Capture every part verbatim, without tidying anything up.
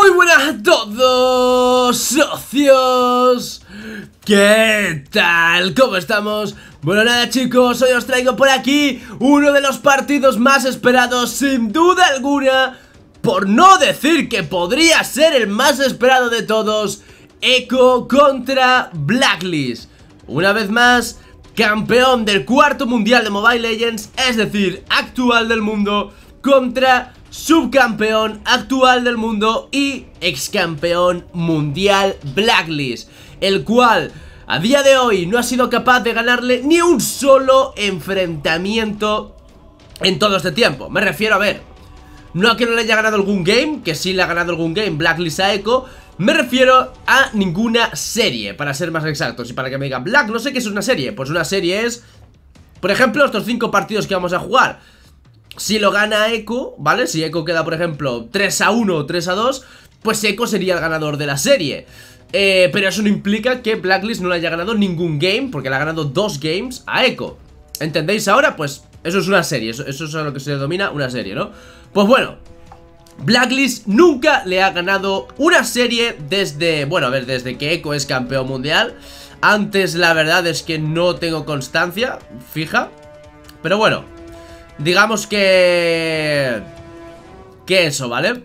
Muy buenas a todos, socios. ¿Qué tal? ¿Cómo estamos? Bueno, nada, chicos, hoy os traigo por aquí uno de los partidos más esperados, sin duda alguna, por no decir que podría ser el más esperado de todos. Echo contra Blacklist. Una vez más, campeón del cuarto mundial de Mobile Legends, es decir, actual del mundo, contra subcampeón actual del mundo y excampeón mundial Blacklist, el cual a día de hoy no ha sido capaz de ganarle ni un solo enfrentamiento en todo este tiempo. Me refiero, a ver, no a que no le haya ganado algún game, que sí le ha ganado algún game Blacklist a Echo. Me refiero a ninguna serie, para ser más exactos. Y para que me digan, Black, no sé qué es una serie. Pues una serie es, por ejemplo, estos cinco partidos que vamos a jugar. Si lo gana Echo, ¿vale? Si Echo queda, por ejemplo, tres a uno o tres a dos, pues Echo sería el ganador de la serie. eh, Pero eso no implica que Blacklist no le haya ganado ningún game, porque le ha ganado dos games a Echo. ¿Entendéis ahora? Pues eso es una serie, eso, eso es a lo que se denomina una serie, ¿no? Pues bueno, Blacklist nunca le ha ganado una serie desde, bueno, a ver, desde que Echo es campeón mundial. Antes la verdad es que no tengo constancia fija, pero bueno, digamos que... Que eso, ¿vale?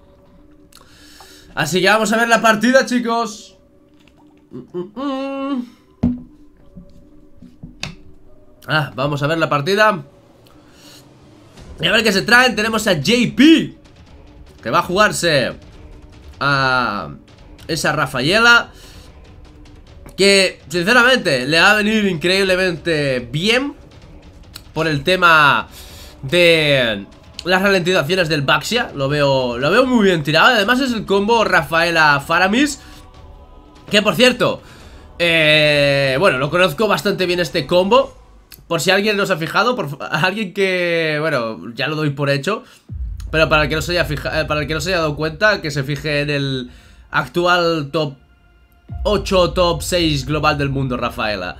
Así que vamos a ver la partida, chicos. Ah, vamos a ver la partida. Y a ver qué se traen. Tenemos a J P, que va a jugarse a esa Rafaela, que sinceramente le va a venir increíblemente bien por el tema de las ralentizaciones del Baxia. Lo veo, lo veo muy bien tirado. Además es el combo Rafaela Faramis, que por cierto, eh, bueno, lo conozco bastante bien este combo. Por si alguien no se ha fijado, por alguien que, bueno, ya lo doy por hecho, pero para el que no se haya fija, para el que no se haya dado cuenta, que se fije en el actual top ocho, top seis global del mundo, Rafaela.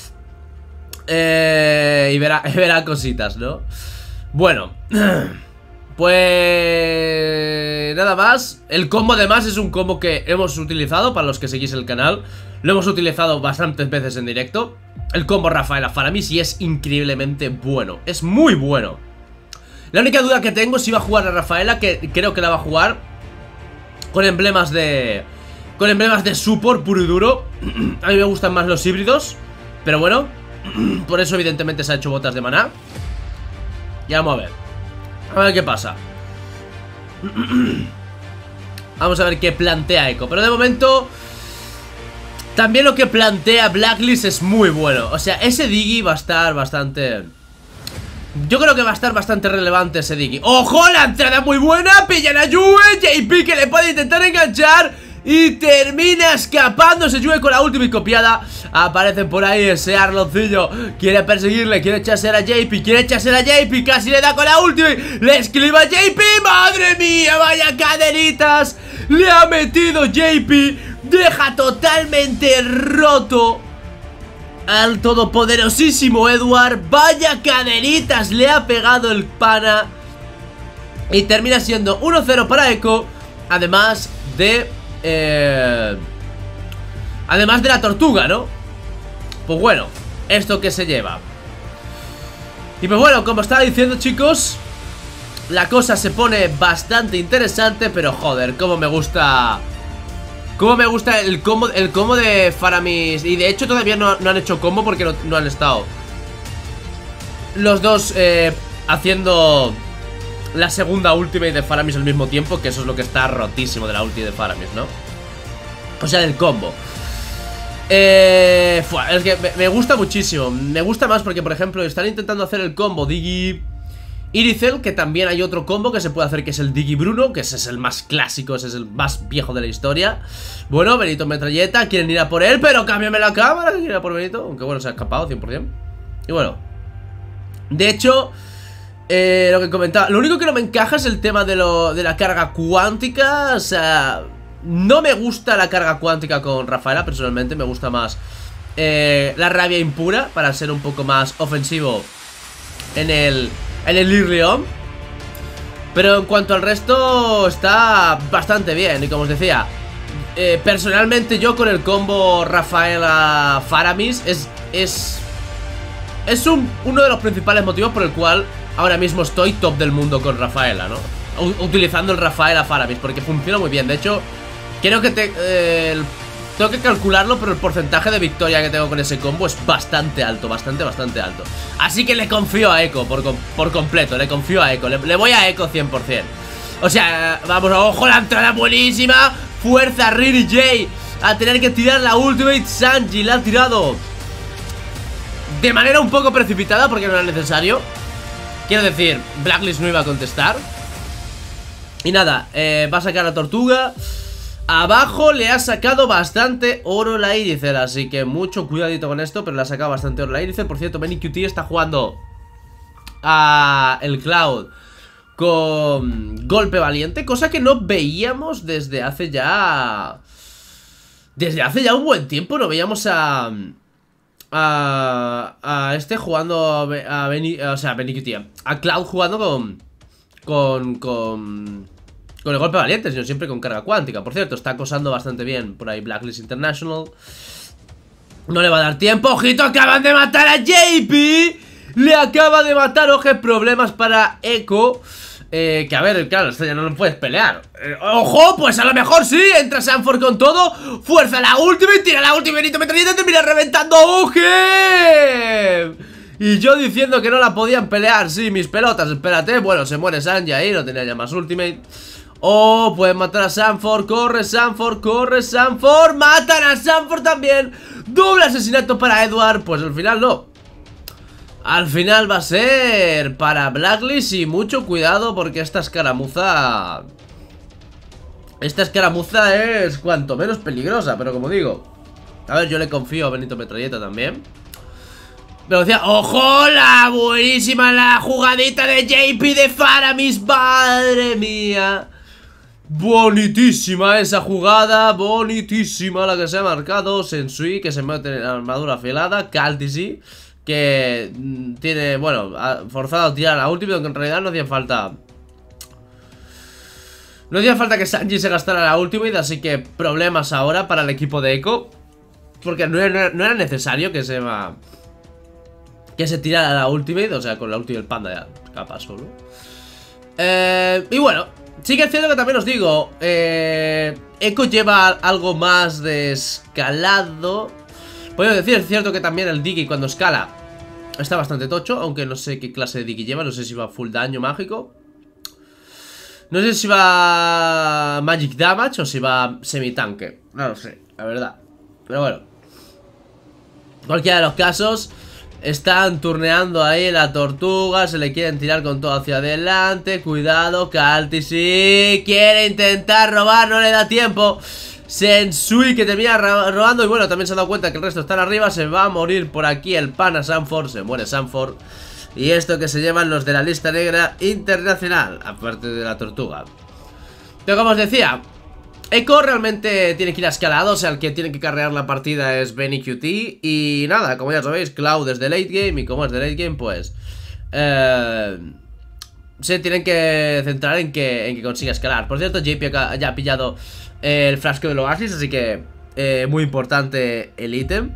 Eh, y verá, verá cositas, ¿no? Bueno, pues nada más. El combo además es un combo que hemos utilizado, para los que seguís el canal. Lo hemos utilizado bastantes veces en directo. El combo Rafaela Faramis, y es increíblemente bueno. Es muy bueno. La única duda que tengo es si va a jugar a Rafaela, que creo que la va a jugar con emblemas de... Con emblemas de support puro y duro. A mí me gustan más los híbridos, pero bueno, por eso evidentemente se ha hecho botas de maná. Y vamos a ver. A ver qué pasa. Vamos a ver qué plantea Echo. Pero de momento también lo que plantea Blacklist es muy bueno. O sea, ese Diggy va a estar bastante... Yo creo que va a estar bastante relevante ese Diggy. ¡Ojo! La entrada muy buena. Pillan a Yue. J P que le puede intentar enganchar y termina escapándose Yue con la última y copiada. Aparecen por ahí ese Arloncillo. Quiere perseguirle, quiere echarse a J P. Quiere echarse a J P, casi le da con la última. Le escriba a J P, ¡madre mía! Vaya cadenitas le ha metido J P. Deja totalmente roto al todopoderosísimo Edward. Vaya cadenitas le ha pegado el pana. Y termina siendo uno cero para Echo. Además de... Eh, además de la tortuga, ¿no? Pues bueno, esto que se lleva. Y pues bueno, como estaba diciendo, chicos, la cosa se pone bastante interesante. Pero joder, cómo me gusta... Cómo me gusta el combo, el combo de Faramis. Y de hecho todavía no, no han hecho combo porque no, no han estado los dos eh, haciendo la segunda ultimate de Faramis al mismo tiempo. Que eso es lo que está rotísimo de la ulti de Faramis, ¿no? O sea, del combo. Eh, fua, es que me, me gusta muchísimo. Me gusta más porque, por ejemplo, están intentando hacer el combo Diggy Iricel, que también hay otro combo que se puede hacer, que es el Diggy Bruno, que ese es el más clásico, ese es el más viejo de la historia. Bueno, Benito Metralleta, quieren ir a por él, pero cámbiame la cámara, quieren ir a por Benito. Aunque bueno, se ha escapado cien por cien. Y bueno, de hecho, eh, lo que comentaba, lo único que no me encaja es el tema de, lo, de la carga cuántica. O sea, no me gusta la carga cuántica con Rafaela, personalmente. Me gusta más eh, la rabia impura, para ser un poco más ofensivo en el... En el Irleón. Pero en cuanto al resto, está bastante bien. Y como os decía, eh, personalmente yo con el combo Rafaela Faramis es... Es, es un, uno de los principales motivos por el cual ahora mismo estoy top del mundo con Rafaela, ¿no? U utilizando el Rafaela Faramis, porque funciona muy bien. De hecho, creo que te, eh, el, tengo que calcularlo, pero el porcentaje de victoria que tengo con ese combo es bastante alto, bastante, bastante alto. Así que le confío a Echo por, por completo, le confío a Echo, le, le voy a Echo cien por cien. O sea, vamos, ojo, la entrada buenísima. Fuerza, Rini J a tener que tirar la ultimate. Sanji la ha tirado de manera un poco precipitada porque no era necesario. Quiero decir, Blacklist no iba a contestar. Y nada, eh, va a sacar a Tortuga. Abajo le ha sacado bastante oro la Irither, así que mucho cuidadito con esto. Pero le ha sacado bastante oro la Irither. Por cierto, BennyQt está jugando a el Cloud con golpe valiente, cosa que no veíamos desde hace ya... Desde hace ya un buen tiempo. No veíamos a... A, a este jugando a, a Benny, o sea, BennyQt, a Cloud jugando con... Con... Con... Con el golpe valiente, sino siempre con carga cuántica. Por cierto, está acosando bastante bien por ahí Blacklist International. No le va a dar tiempo. ¡Ojito! ¡Acaban de matar a J P! Le acaba de matar. Oje, problemas para Echo. Eh, que a ver, claro, esto ya no lo puedes pelear. eh, ¡Ojo! Pues a lo mejor sí. Entra Sanford con todo. Fuerza la última y tira la última. Benito Metralleta y termina reventando. ¡Oje! Y yo diciendo que no la podían pelear. Sí, mis pelotas, espérate. Bueno, se muere Sanji ahí, no tenía ya más ultimate. Oh, pueden matar a Sanford. Corre Sanford, corre Sanford. Matan a Sanford también. Doble asesinato para Edward. Pues al final no. Al final va a ser para Blacklist. Y mucho cuidado porque esta escaramuza Esta escaramuza es cuanto menos peligrosa. Pero como digo, a ver, yo le confío a Benito Metralleta también. Pero decía, ¡ojo! La buenísima la jugadita de J P de Faramis. ¡Madre mía! Bonitísima esa jugada. Bonitísima la que se ha marcado. Sensui, que se mete en la armadura afilada. Kaltisi, que tiene, bueno, ha forzado a tirar la última, aunque en realidad no hacía falta. No hacía falta que Sanji se gastara la ultimate. Así que problemas ahora para el equipo de Echo, porque no era, no era necesario que se va... Que se tirara la ultimate, o sea, con la ultimate el panda ya capaz solo. Eh, y bueno, sí que es cierto que también os digo, eh, Echo lleva algo más de escalado. Podemos decir, es cierto que también el Diggy cuando escala está bastante tocho, aunque no sé qué clase de Diggy lleva, no sé si va full daño mágico. No sé si va Magic Damage o si va semi-tanque, no lo sé, la verdad. Pero bueno, cualquiera de los casos... Están turneando ahí la Tortuga. Se le quieren tirar con todo hacia adelante. Cuidado, Kaltisi quiere intentar robar, no le da tiempo. Sensui que termina robando. Y bueno, también se ha dado cuenta que el resto están arriba. Se va a morir por aquí el pana Sanford. Se muere Sanford. Y esto que se llevan los de la lista negra internacional, aparte de la Tortuga. Pero como os decía, Echo realmente tiene que ir a escalado, o sea, el que tiene que carrear la partida es BennyQt. Y nada, como ya sabéis, Cloud es de late game. Y como es de late game, pues eh, se tienen que centrar en que, en que consiga escalar. Por cierto, J P ya ha pillado eh, el frasco del Oasis, así que eh, muy importante el ítem.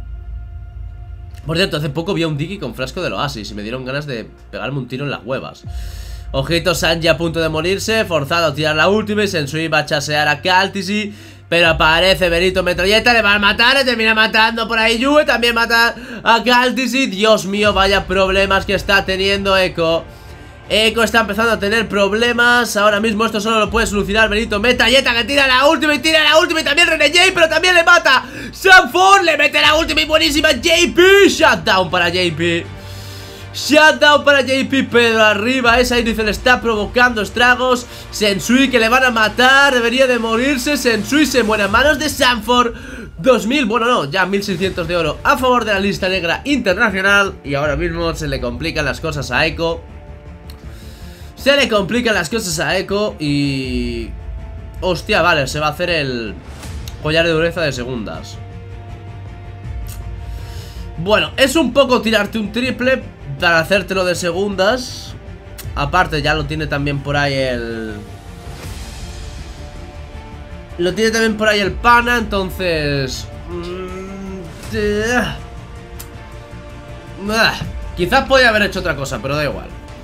Por cierto, hace poco vi a un Diggy con frasco del Oasis y me dieron ganas de pegarme un tiro en las huevas. Ojito, Sanji a punto de morirse, forzado a tirar la última. Y Sensui va a chasear a Kaltisi, pero aparece Benito Metralleta, le va a matar, le termina matando por ahí Yue, también mata a Kaltisi. Dios mío, vaya problemas que está teniendo Echo. Echo está empezando a tener problemas. Ahora mismo esto solo lo puede solucionar Benito Metralleta, que tira la última y tira la última. Y también Rini J, pero también le mata Sanford, le mete la última y buenísima J P. Shutdown para J P. Shutdown para J P, pero arriba esa Irither le está provocando estragos. Sensui que le van a matar, debería de morirse. Sensui se muere a manos de Sanford. dos mil, bueno no, ya mil seiscientos de oro a favor de la lista negra internacional. Y ahora mismo se le complican las cosas a Echo. Se le complican las cosas a Echo y... Hostia, vale, se va a hacer el collar de dureza de segundas. Bueno, es un poco tirarte un triple para hacértelo de segundas. Aparte ya lo tiene también por ahí el... Lo tiene también por ahí el pana, entonces... Mmm, eh, ah, quizás podría haber hecho otra cosa, pero da igual.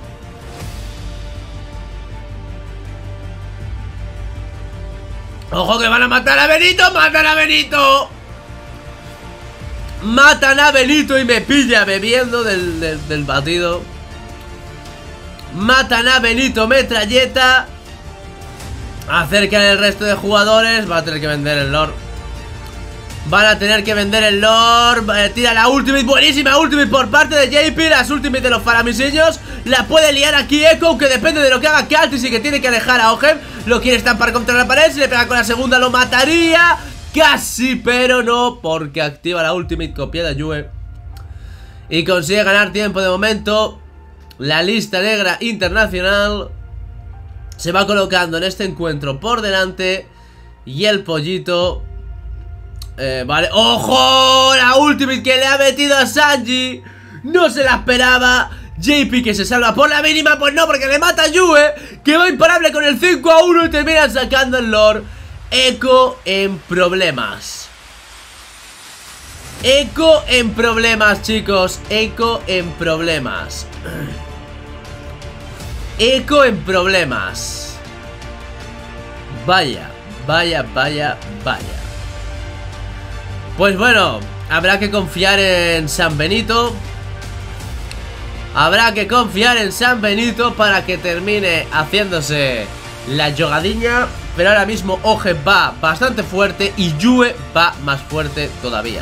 ¡Ojo que van a matar a Benito! ¡Matan a Benito! Matan a Benito y me pilla bebiendo del, del, del batido. Matan a Benito, metralleta. Acercan el resto de jugadores. Va a tener que vender el lore. Van a tener que vender el lore. Tira la ultimate, buenísima ultimate por parte de J P. Las ultimate de los faramisillos. La puede liar aquí Echo, que depende de lo que haga Kaltis y que tiene que alejar a Ojem. Lo quiere estampar contra la pared. Si le pega con la segunda lo mataría. Casi, pero no, porque activa la ultimate copiada Yue y consigue ganar tiempo de momento. La lista negra internacional se va colocando en este encuentro por delante. Y el pollito eh, vale, ¡ojo! La ultimate que le ha metido a Sanji. No se la esperaba. J P que se salva por la mínima. Pues no, porque le mata a Yue, que va imparable con el cinco a uno y terminan sacando el lore. Echo en problemas. Echo en problemas, chicos. Echo en problemas. Echo en problemas. Vaya, vaya, vaya, vaya. Pues bueno, habrá que confiar en San Benito. Habrá que confiar en San Benito para que termine haciéndose la jugadiña. Pero ahora mismo Oje va bastante fuerte y Yue va más fuerte todavía.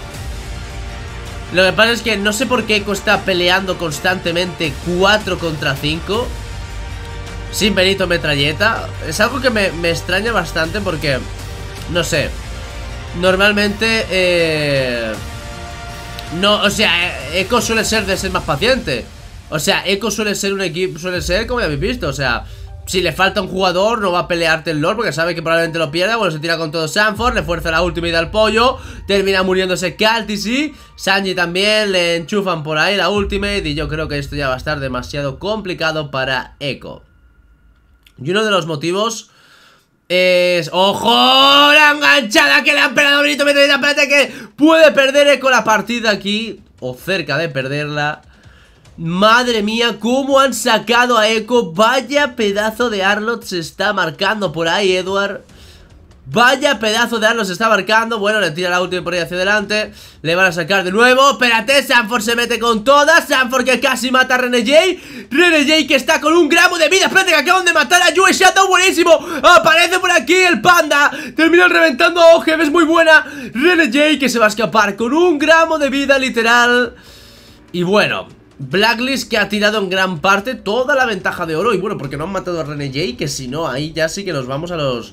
Lo que pasa es que no sé por qué Echo está peleando constantemente cuatro contra cinco sin Benito metralleta. Es algo que me, me extraña bastante porque, no sé, normalmente eh, no, o sea, Echo suele ser de ser más paciente. O sea, Echo suele ser un equipo, suele ser como ya habéis visto, o sea, si le falta un jugador, no va a pelearte el lore porque sabe que probablemente lo pierda. Bueno, se tira con todo Sanford, le fuerza la ultimate al pollo. Termina muriéndose Kaltis y Sanji también, le enchufan por ahí la ultimate. Y yo creo que esto ya va a estar demasiado complicado para Echo. Y uno de los motivos es... ¡Ojo! La enganchada que le han pegado a Benito Metralleta. Espérate que puede perder Echo la partida aquí, o cerca de perderla. Madre mía, cómo han sacado a Echo. Vaya pedazo de Arlott se está marcando por ahí, Edward. Vaya pedazo de Arlott se está marcando. Bueno, le tira la última por ahí hacia adelante. Le van a sacar de nuevo. Espérate, Sanford se mete con todas. Sanford que casi mata a René J. René J que está con un gramo de vida. Espérate que acaban de matar a Yue Shadow. Buenísimo. Aparece por aquí el panda. Termina reventando a Oje. Es muy buena. René J que se va a escapar con un gramo de vida literal. Y bueno, Blacklist que ha tirado en gran parte toda la ventaja de oro. Y bueno, porque no han matado a René J, que si no, ahí ya sí que nos vamos a los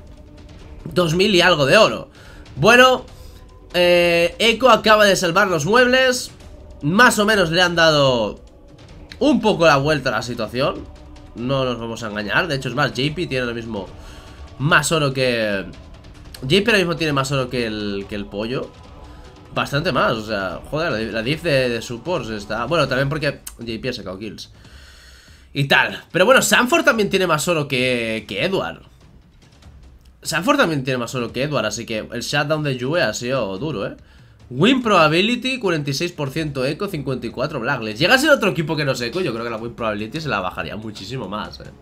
dos mil y algo de oro. Bueno, eh, Echo acaba de salvar los muebles. Más o menos le han dado un poco la vuelta a la situación. No nos vamos a engañar. De hecho es más, J P tiene lo mismo, más oro que... J P ahora mismo tiene más oro que el, que el pollo. Bastante más, o sea, joder, la diff de, de supports está... Bueno, también porque J P ha sacado kills y tal. Pero bueno, Sanford también tiene más oro que, que Edward. Sanford también tiene más oro que Edward, así que el shutdown de Yue ha sido duro, ¿eh? Win probability, cuarenta y seis por ciento Echo, cincuenta y cuatro por ciento Blacklist. Llega a ser otro equipo que no es Echo, yo creo que la win probability se la bajaría muchísimo más, ¿eh?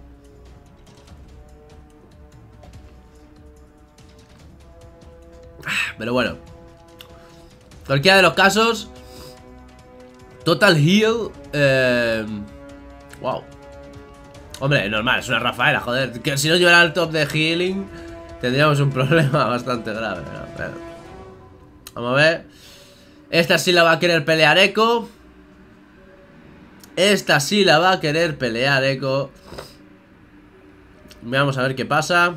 Pero bueno, cualquiera de los casos, Total Heal, eh, wow. Hombre, normal, es una Rafaela, joder. Que si no llevara al top de healing tendríamos un problema bastante grave, ¿no? Pero vamos a ver. Esta sí la va a querer pelear Echo. Esta sí la va a querer pelear Echo. Vamos a ver qué pasa.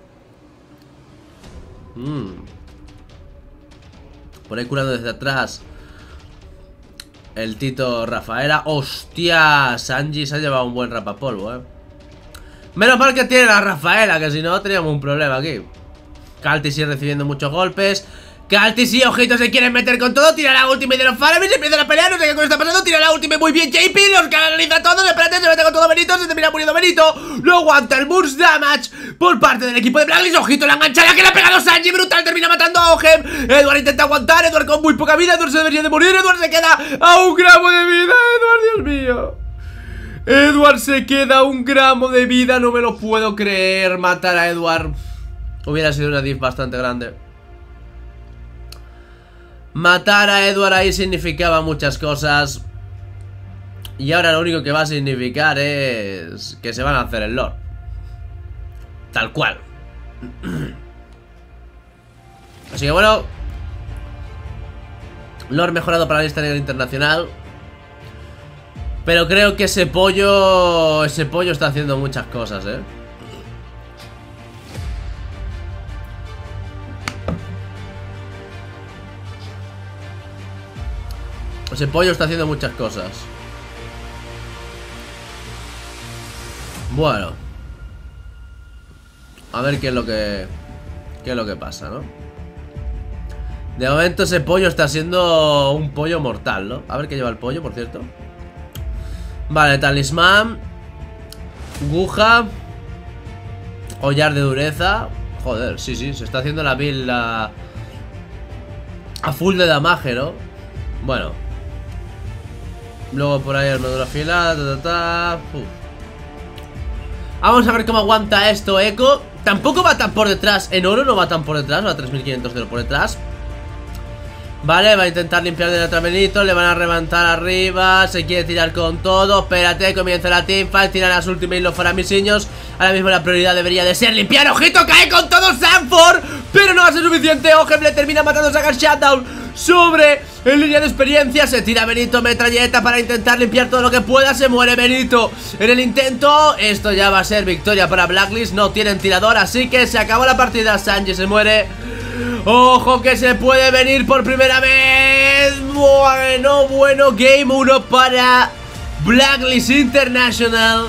Mmm Por ahí curando desde atrás el Tito Rafaela. ¡Hostia! Sanji se ha llevado un buen rapapolvo, eh. Menos mal que tiene la Rafaela, que si no teníamos un problema aquí. Kaltis sigue recibiendo muchos golpes. Kaltis y Ojito se quieren meter con todo. Tira la ultimate de los Faramis, empiezan a pelear. No sé qué cosa está pasando. Tira la ultimate muy bien J P, los canaliza todos. Espérate, se mete con todo Benito. Se termina muriendo Benito. No aguanta el burst damage por parte del equipo de Blacklist. Ojito, la engancha, la que le ha pegado Sanji. Brutal, termina matando a Ogem. Edward intenta aguantar. Edward con muy poca vida. Edward se debería de morir. Edward se queda a un gramo de vida. Edward, Dios mío. Edward se queda a un gramo de vida. No me lo puedo creer. Matar a Edward hubiera sido una diff bastante grande. Matar a Edward ahí significaba muchas cosas. Y ahora lo único que va a significar es que se van a hacer el lore. Tal cual. Así que bueno, lore mejorado para la lista negra internacional. Pero creo que ese pollo Ese pollo está haciendo muchas cosas, eh Ese pollo está haciendo muchas cosas. Bueno, a ver qué es lo que Qué es lo que pasa, ¿no? De momento ese pollo está siendo un pollo mortal, ¿no? A ver qué lleva el pollo, por cierto. Vale, talismán, Guja, collar de dureza. Joder, sí, sí, se está haciendo la build a, a full de damage, ¿no? Bueno, luego por ahí armadura afilada, ta, ta, ta. Uf. Vamos a ver cómo aguanta esto Echo. Tampoco va tan por detrás. En oro no va tan por detrás, va a tres mil quinientos de oro por detrás. Vale, va a intentar limpiar de otro Benito. Le van a reventar arriba. Se quiere tirar con todo. Espérate, comienza la teamfight. Tiran las ultimates los faramisiños. Ahora mismo la prioridad debería de ser limpiar. Ojito, cae con todo Sanford. Pero no va a ser suficiente. Ogem le termina matando, saca el shutdown sobre en línea de experiencia. Se tira Benito, metralleta para intentar limpiar todo lo que pueda. Se muere Benito en el intento. Esto ya va a ser victoria para Blacklist. No tienen tirador, así que se acabó la partida. Sanji se muere. Ojo que se puede venir por primera vez. Bueno, bueno, Game uno para Blacklist International.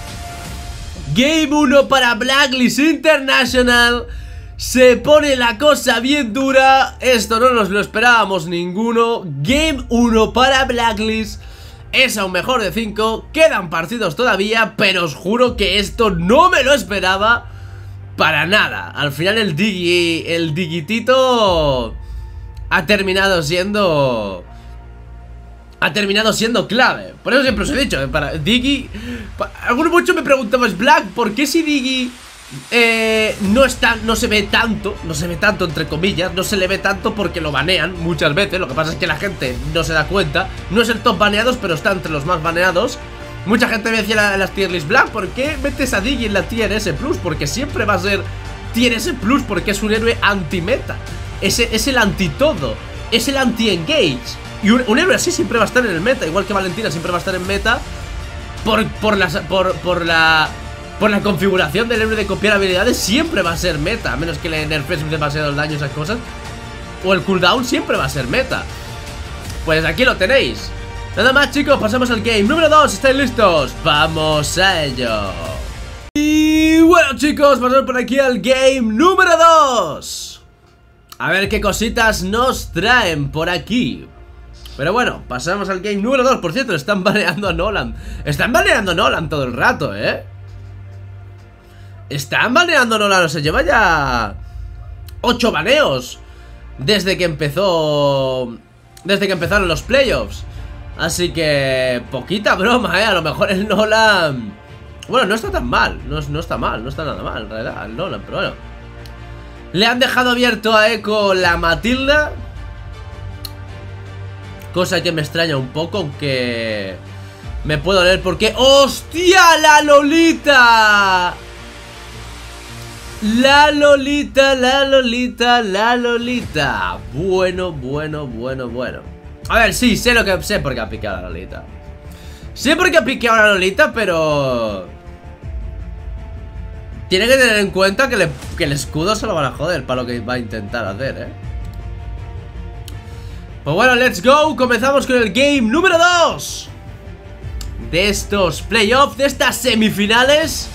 Game uno para Blacklist International. Se pone la cosa bien dura. Esto no nos lo esperábamos ninguno. Game uno para Blacklist. Es aún mejor de cinco. Quedan partidos todavía, pero os juro que esto no me lo esperaba para nada. Al final el Digi, el Digitito ha terminado siendo Ha terminado siendo clave. Por eso siempre os he dicho, para Digi para, algunos muchos me preguntabais, Black, ¿por qué si Digi eh, no está, no se ve tanto? No se ve tanto entre comillas. No se le ve tanto porque lo banean muchas veces. Lo que pasa es que la gente no se da cuenta. No es el top baneados, pero está entre los más baneados. Mucha gente me decía en las tier list, Black, ¿por qué metes a Digi en la tier S plus? Porque siempre va a ser tier S plus, porque es un héroe anti-meta. Es, es el anti-todo. Es el anti-engage. Y un, un héroe así siempre va a estar en el meta. Igual que Valentina siempre va a estar en meta. Por, por, las, por, por la por la configuración del héroe de copiar habilidades. Siempre va a ser meta. A menos que le nerfes demasiado el daño y esas cosas. O el cooldown siempre va a ser meta. Pues aquí lo tenéis. Nada más, chicos, pasamos al game número dos. ¿Estáis listos? ¡Vamos a ello! Y bueno, chicos, pasamos por aquí al game número dos. A ver qué cositas nos traen por aquí. Pero bueno, pasamos al game número dos. Por cierto, están baneando a Nolan. Están baneando a Nolan todo el rato, ¿eh? Están baneando a Nolan. O sea, lleva ya ocho baneos desde que empezó Desde que empezaron los playoffs. Así que poquita broma, eh. A lo mejor el Nolan, bueno, no está tan mal. No, no está mal, no está nada mal en realidad el Nolan, pero bueno. Le han dejado abierto a Echo la Matilda, cosa que me extraña un poco, aunque me puedo leer porque... ¡Hostia! ¡La Lolita! La Lolita, la Lolita, la Lolita. Bueno, bueno, bueno, bueno. A ver, sí, sé lo que sé por qué ha piqueado a la Lolita. Sé por qué ha piqueado a la Lolita, pero tiene que tener en cuenta que, le, que el escudo se lo van a joder para lo que va a intentar hacer, ¿eh? Pues bueno, let's go. Comenzamos con el game número dos de estos playoffs, de estas semifinales.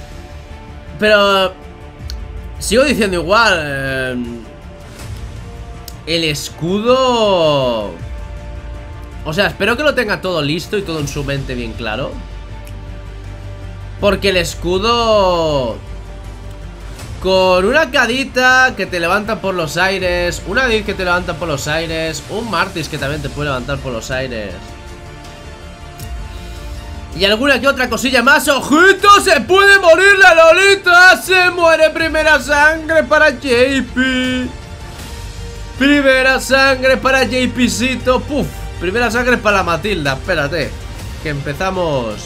Pero sigo diciendo igual, eh, el escudo... O sea, espero que lo tenga todo listo y todo en su mente bien claro. Porque el escudo... Con una cadita que te levanta por los aires, una Diz que te levanta por los aires, un Martis que también te puede levantar por los aires, y alguna que otra cosilla más. ¡Ojito! ¡Se puede morir la Lolita! ¡Se muere! Primera sangre para J P. Primera sangre para JPcito. ¡Puf! Primera sangre para la Matilda. Espérate, que empezamos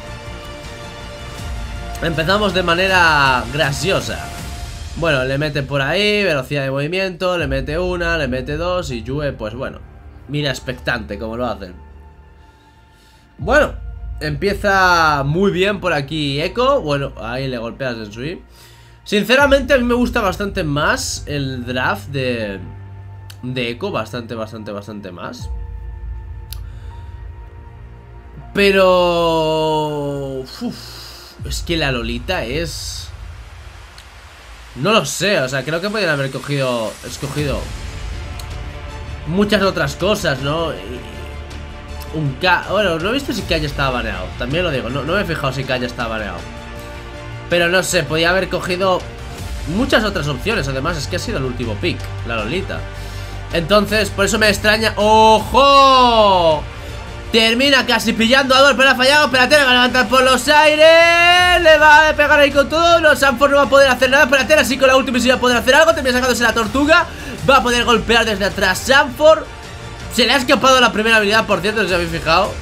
Empezamos de manera graciosa. Bueno, le mete por ahí, velocidad de movimiento, le mete una, le mete dos. Y Yue, pues bueno, mira expectante como lo hacen. Bueno, empieza muy bien por aquí Echo. Bueno, ahí le golpeas en Sui. Sinceramente a mí me gusta bastante más el draft de, de Echo. Bastante, bastante, bastante más. Pero... Uf, es que la Lolita es... No lo sé, o sea, creo que podrían haber cogido, escogido muchas otras cosas, ¿no? Y un K... Bueno, no he visto si K ya estaba baneado. También lo digo, no, no me he fijado si K ya estaba baneado. Pero no sé, podía haber cogido muchas otras opciones. Además, es que ha sido el último pick, la Lolita. Entonces, por eso me extraña. ¡Ojo! Termina casi pillando a Adol, pero ha fallado. Espérate, le va a levantar por los aires. Le va a pegar ahí con todo. No, Sanford no va a poder hacer nada. Espérate, así con la última sí va a poder hacer algo. Termina sacándose la tortuga. Va a poder golpear desde atrás Sanford. Se le ha escapado la primera habilidad, por cierto, si os habéis fijado.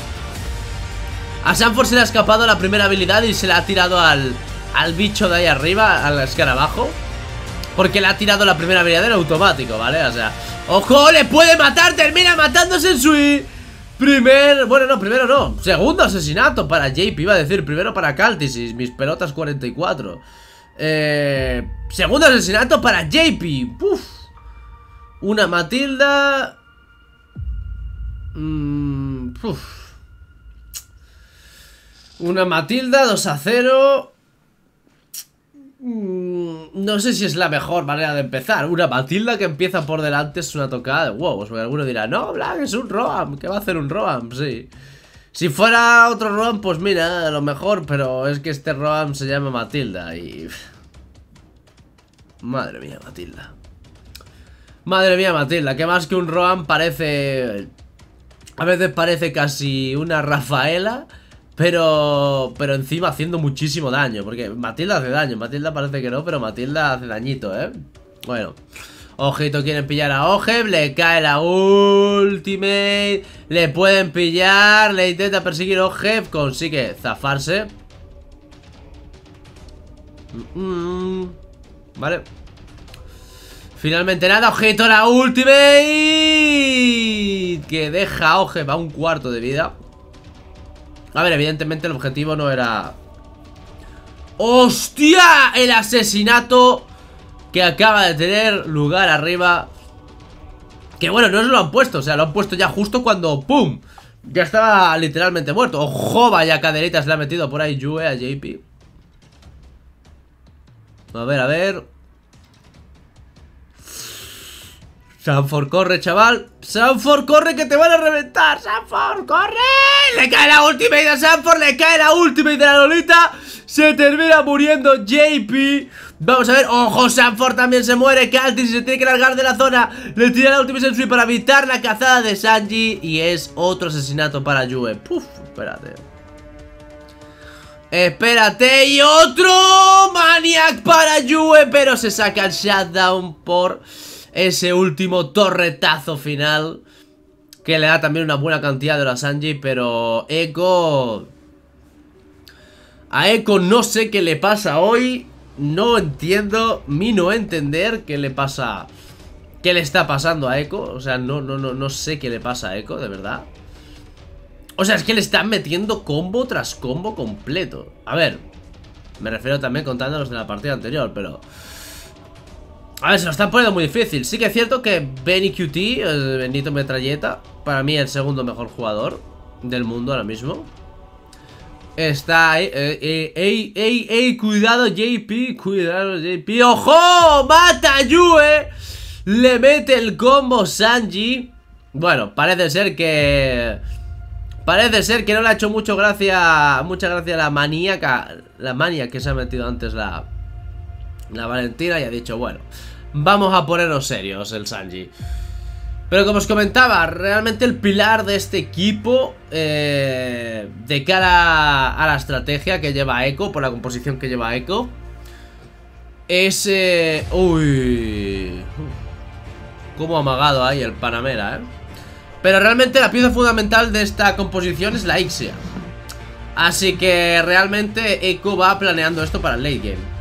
A Sanford se le ha escapado la primera habilidad y se la ha tirado al, al bicho de ahí arriba, al escarabajo. Porque le ha tirado la primera habilidad en automático, ¿vale? O sea, ¡ojo! ¡Le puede matar! Termina matándose en su... Primer... Bueno, no, primero no. Segundo asesinato para J P. Iba a decir primero para Caltis y mis pelotas cuarenta y cuatro. Eh... Segundo asesinato para J P. Uf. Una Matilda... Mm, uf. Una Matilda, dos a cero. No sé si es la mejor manera de empezar. Una Matilda que empieza por delante es una tocada de huevos. Porque alguno dirá, no, Black es un Roam. ¿Qué va a hacer un Roam? Sí. Si fuera otro Roam, pues mira, a lo mejor. Pero es que este Roam se llama Matilda y... Madre mía, Matilda. Madre mía, Matilda. Que más que un Roam parece... A veces parece casi una Rafaela. Pero, pero encima haciendo muchísimo daño. Porque Matilda hace daño, Matilda parece que no, pero Matilda hace dañito, ¿eh? Bueno, ojito, quieren pillar a Ojeb. Le cae la ultimate. Le pueden pillar. Le intenta perseguir Ojeb. Consigue zafarse. mm, Vale. Finalmente nada, ojito, la ultimate. Que deja a Ojeb a un cuarto de vida. A ver, evidentemente el objetivo no era... ¡Hostia! El asesinato que acaba de tener lugar arriba. Que bueno, no se lo han puesto. O sea, lo han puesto ya justo cuando... ¡Pum! Ya estaba literalmente muerto. ¡Ojo! Vaya caderitas le ha metido por ahí Yue a J P. A ver, a ver. Sanford, corre, chaval. Sanford, corre, que te van a reventar. Sanford, corre. Le cae la ultimate a Sanford. Le cae la ultimate de la Lolita. Se termina muriendo J P. Vamos a ver. Ojo, Sanford también se muere. Caltis se tiene que largar de la zona. Le tira la ultimate Sensui para evitar la cazada de Sanji. Y es otro asesinato para Yue. Puf, espérate. Espérate. Y otro Maniac para Yue. Pero se saca el shutdown por... ese último torretazo final, que le da también una buena cantidad de horas a Sanji. Pero Echo... A Echo no sé qué le pasa hoy. No entiendo, mi no entender qué le pasa. ¿Qué le está pasando a Echo? O sea, no, no, no, no sé qué le pasa a Echo, de verdad. O sea, es que le están metiendo combo tras combo completo. A ver, me refiero también contando los de la partida anterior, pero... A ver, se lo están poniendo muy difícil. Sí que es cierto que Benny Q T, el Benito Metralleta, para mí el segundo mejor jugador del mundo ahora mismo. Está ahí. Ey, ey, ey, ey, cuidado J P, cuidado J P. ¡Ojo! ¡Mata a Yue! Le mete el combo Sanji. Bueno, parece ser que... Parece ser que no le ha hecho mucho gracia... Mucha gracia la maníaca... La mania que se ha metido antes la... La Valentina y ha dicho, bueno, vamos a ponernos serios el Sanji. Pero como os comentaba, realmente el pilar de este equipo eh, de cara a la estrategia que lleva Echo, por la composición que lleva Echo, es... Eh, uy... Cómo amagado ahí el Panamera, ¿eh? Pero realmente la pieza fundamental de esta composición es la Ixia. Así que realmente Echo va planeando esto para el late game.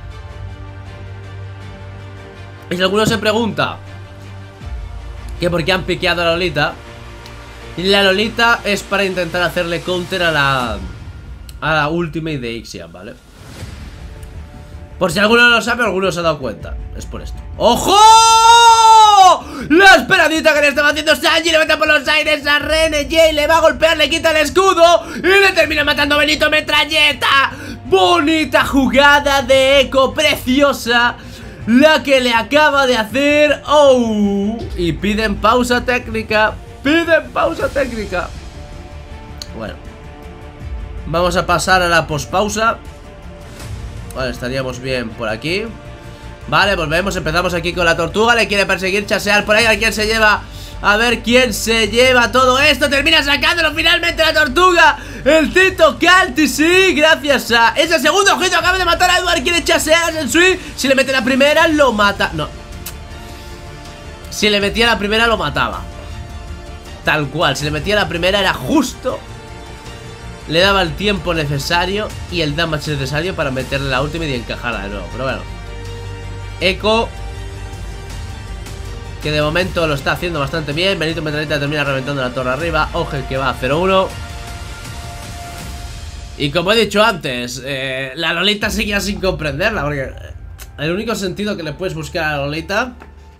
Y si alguno se pregunta que por qué han piqueado a la Lolita, la Lolita es para intentar hacerle counter a la A la ultimate de Ixian, ¿vale? Por si alguno no lo sabe, alguno se ha dado cuenta. Es por esto. ¡Ojo! La esperadita que le estaba haciendo Sanji. Le mete por los aires a Renegade. Le va a golpear, le quita el escudo y le termina matando a Benito Metralleta. Bonita jugada de Echo, preciosa la que le acaba de hacer. ¡Oh! Y piden pausa técnica. Piden pausa técnica. Bueno, vamos a pasar a la pospausa. Vale, estaríamos bien por aquí. Vale, volvemos, empezamos aquí con la tortuga. Le quiere perseguir, chasear por ahí. A quién se lleva, a ver quién se lleva todo esto. Termina sacándolo finalmente la tortuga, el Tito Calti, sí, gracias a ese segundo ojito. Acaba de matar a Edward, quiere chasear a Sensui. Si le mete la primera, lo mata. No, si le metía la primera, lo mataba. Tal cual, si le metía la primera era justo. Le daba el tiempo necesario y el damage necesario para meterle la última y encajarla de nuevo. Pero bueno, Echo, que de momento lo está haciendo bastante bien. Benito Metralleta termina reventando la torre arriba. Oje que va a cero uno. Y como he dicho antes, eh, la Lolita sigue sin comprenderla, porque el único sentido que le puedes buscar a la Lolita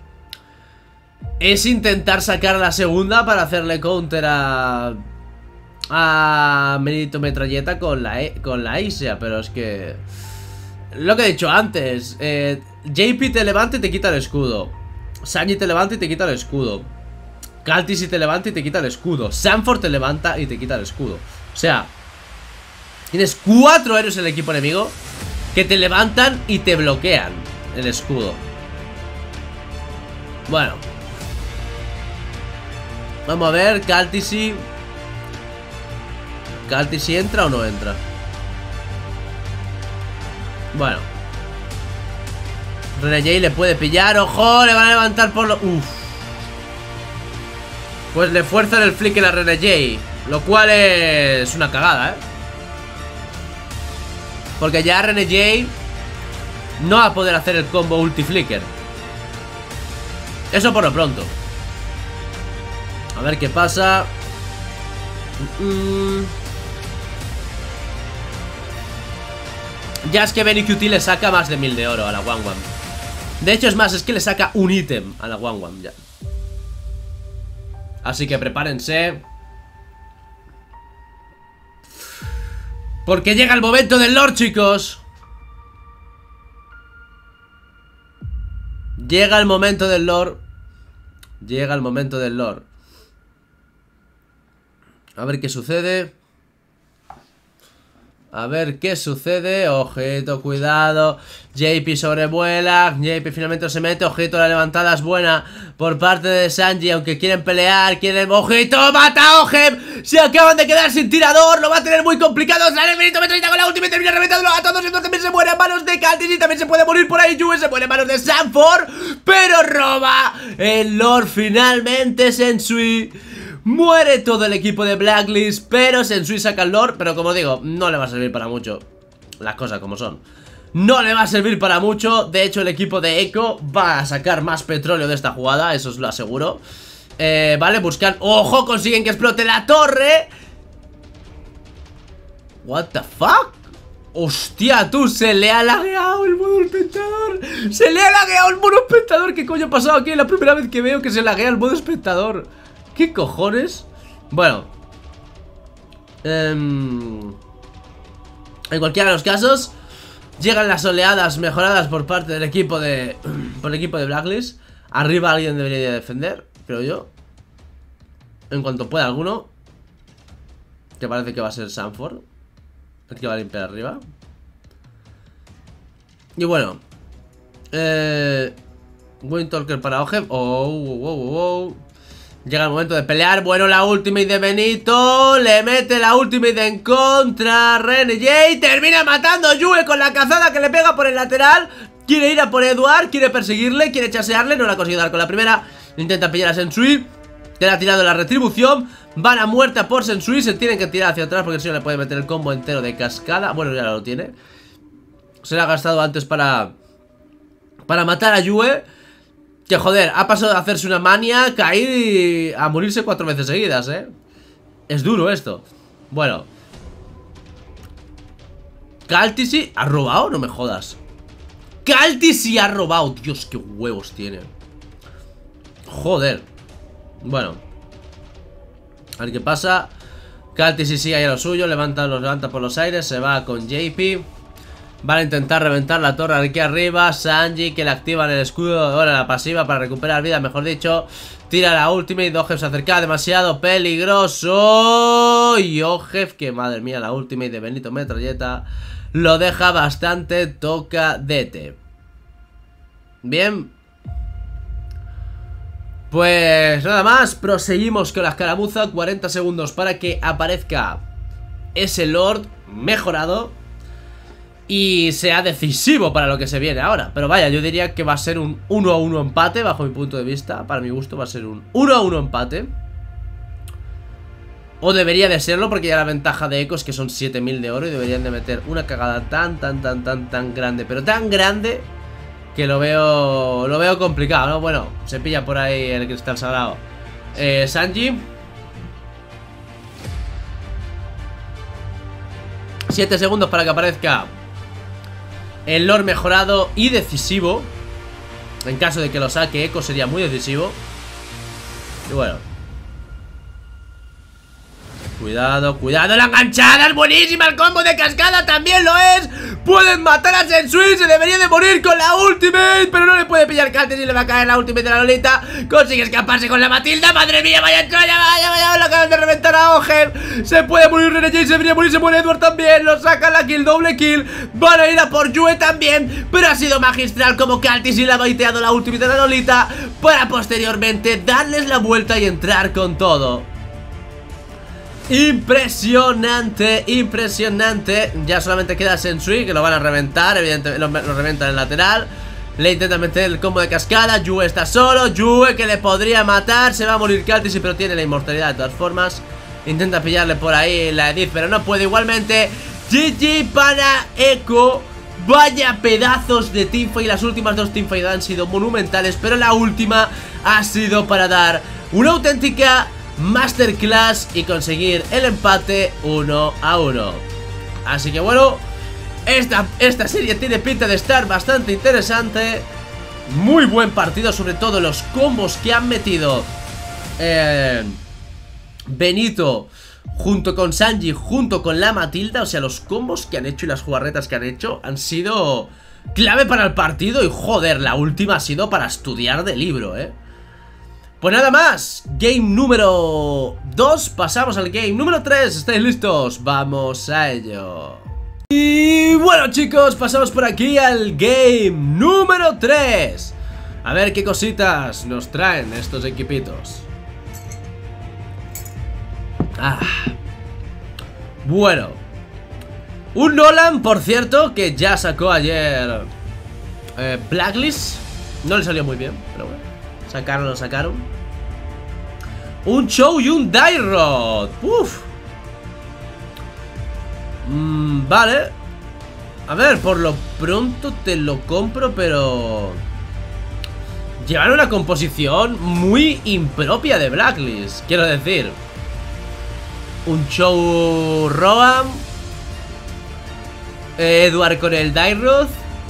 es intentar sacar la segunda para hacerle counter a... a Benito Metralleta con la, e con la Ixia. Pero es que... lo que he dicho antes, eh, J P te levanta y te quita el escudo. Sanji te levanta y te quita el escudo. Caltis te levanta y te quita el escudo. Sanford te levanta y te quita el escudo. O sea, tienes cuatro héroes en el equipo enemigo que te levantan y te bloquean el escudo. Bueno, vamos a ver, Caltisi. ¿Caltisi entra o no entra? Bueno, Renegade le puede pillar. ¡Ojo! Le van a levantar por lo... Uf. Pues le fuerzan el flicker a Renegade, lo cual es una cagada, ¿eh? Porque ya Renegade no va a poder hacer el combo ulti flicker. Eso por lo pronto. A ver qué pasa. Mm. Ya es que Benny Q T le saca más de mil de oro a la One One. De hecho es más, es que le saca un ítem a la One One ya. Así que prepárense, porque llega el momento del lore, chicos. Llega el momento del lore. Llega el momento del lore. A ver qué sucede. A ver qué sucede. Ojito, cuidado. J P sobrevuela. J P finalmente se mete. Ojito, la levantada es buena por parte de Sanji. Aunque quieren pelear, quieren... ¡Ojito! ¡Mata a Ojem! Se acaban de quedar sin tirador. Lo va a tener muy complicado. Sale el Benito Metralleta con la última y termina reventándolo a todos. Entonces también se muere a manos de Caltis. Y también se puede morir por ahí Yue. Se muere a manos de Sanford. Pero roba el Lord finalmente Sensui. Muere todo el equipo de Blacklist, pero Sensui saca el lore. Pero como digo, no le va a servir para mucho. Las cosas como son. No le va a servir para mucho. De hecho el equipo de Echo va a sacar más petróleo de esta jugada, eso os lo aseguro. eh, Vale, buscan... ¡Ojo! Consiguen que explote la torre. What the fuck. Hostia, tú, se le ha lagueado el modo espectador. Se le ha lagueado el modo espectador. ¿Qué coño ha pasado aquí? Es la primera vez que veo que se laguea el modo espectador. ¿Qué cojones? Bueno, eh, en cualquiera de los casos, llegan las oleadas mejoradas por parte del equipo de... por el equipo de Blacklist. Arriba alguien debería defender, creo yo. En cuanto pueda alguno. Que parece que va a ser Sanford el que va a limpiar arriba. Y bueno, eh, Wind Talker para Ojeb. Oh, oh, oh, oh. Llega el momento de pelear. Bueno, la ultimate de Benito. Le mete la ultimate en contra Renegade. Termina matando a Yue con la cazada que le pega por el lateral. Quiere ir a por Edward, quiere perseguirle, quiere chasearle. No la ha conseguido dar con la primera. Intenta pillar a Sensui, que le ha tirado la retribución. Van a muerte a por Sensui. Se tienen que tirar hacia atrás porque si no le puede meter el combo entero de cascada. Bueno, ya lo tiene. Se lo ha gastado antes para Para matar a Yue. Que joder, ha pasado de hacerse una mania, caer y a morirse cuatro veces seguidas, eh. Es duro esto. Bueno, Kha'Zix ha robado, no me jodas. Kha'Zix ha robado. Dios, qué huevos tiene. Joder. Bueno, a ver qué pasa. Kha'Zix sigue ahí a lo suyo. Levanta, los levanta por los aires. Se va con J P. Van a intentar reventar la torre aquí arriba. Sanji, que le activan el escudo. Ahora la pasiva para recuperar vida, mejor dicho. Tira la ultimate. Ojef se acerca demasiado. Peligroso. Y Ojef, que madre mía, la ultimate de Benito Metralleta lo deja bastante tocadete. Bien. Pues nada más. Proseguimos con la escaramuza. cuarenta segundos para que aparezca ese Lord mejorado y sea decisivo para lo que se viene ahora. Pero vaya, yo diría que va a ser un uno a uno empate, bajo mi punto de vista. Para mi gusto va a ser un uno a uno empate. O debería de serlo, porque ya la ventaja de Echo es que son siete mil de oro y deberían de meter una cagada tan, tan, tan, tan, tan grande. Pero tan grande que lo veo lo veo complicado, ¿no? Bueno, se pilla por ahí el cristal sagrado. eh, Sanji. siete segundos para que aparezca el Lord mejorado y decisivo. En caso de que lo saque Echo sería muy decisivo. Y bueno, cuidado, cuidado, la enganchada es buenísima. El combo de cascada también lo es. Pueden matar a Sensui, se debería de morir con la ultimate, pero no le puede pillar Kha'Zix y le va a caer la ultimate de la Lolita. Consigue escaparse con la Matilda. Madre mía, vaya entrada, vaya, vaya, lo acaban de reventar a Ojeb. Se puede morir Renegade, se debería morir, se muere Edward también. Lo saca la kill, doble kill. Van a ir a por Yue también, pero ha sido magistral como Kha'Zix y le ha baiteado la ultimate de la Lolita para posteriormente darles la vuelta y entrar con todo. Impresionante, impresionante. Ya solamente queda Sensui, que lo van a reventar. Evidentemente lo, lo reventan en el lateral. Le intentan meter el combo de cascada. Yue está solo, Yue que le podría matar. Se va a morir Kha'Zix, pero tiene la inmortalidad de todas formas. Intenta pillarle por ahí la Edith, pero no puede igualmente. G G para Echo. Vaya pedazos de teamfight. Las últimas dos teamfights han sido monumentales, pero la última ha sido para dar una auténtica masterclass y conseguir el empate uno a uno. Así que bueno, esta, esta serie tiene pinta de estar bastante interesante. Muy buen partido, sobre todo los combos que han metido eh, Benito junto con Sanji, junto con la Matilda. O sea, los combos que han hecho y las jugarretas que han hecho han sido clave para el partido. Y joder, la última ha sido para estudiar de libro, eh. Pues nada más, game número dos, pasamos al game número tres, ¿estáis listos? Vamos a ello. Y bueno chicos, pasamos por aquí al game número tres. A ver qué cositas nos traen estos equipitos. Ah. Bueno, un Nolan, por cierto, que ya sacó ayer eh, Blacklist. No le salió muy bien, pero bueno, sacaron, lo sacaron. Un Chou y un Dairot. Uff. mm, Vale. A ver, por lo pronto te lo compro, pero llevan una composición muy impropia de Blacklist. Quiero decir, un Chou Roam, Edward con el Dairot.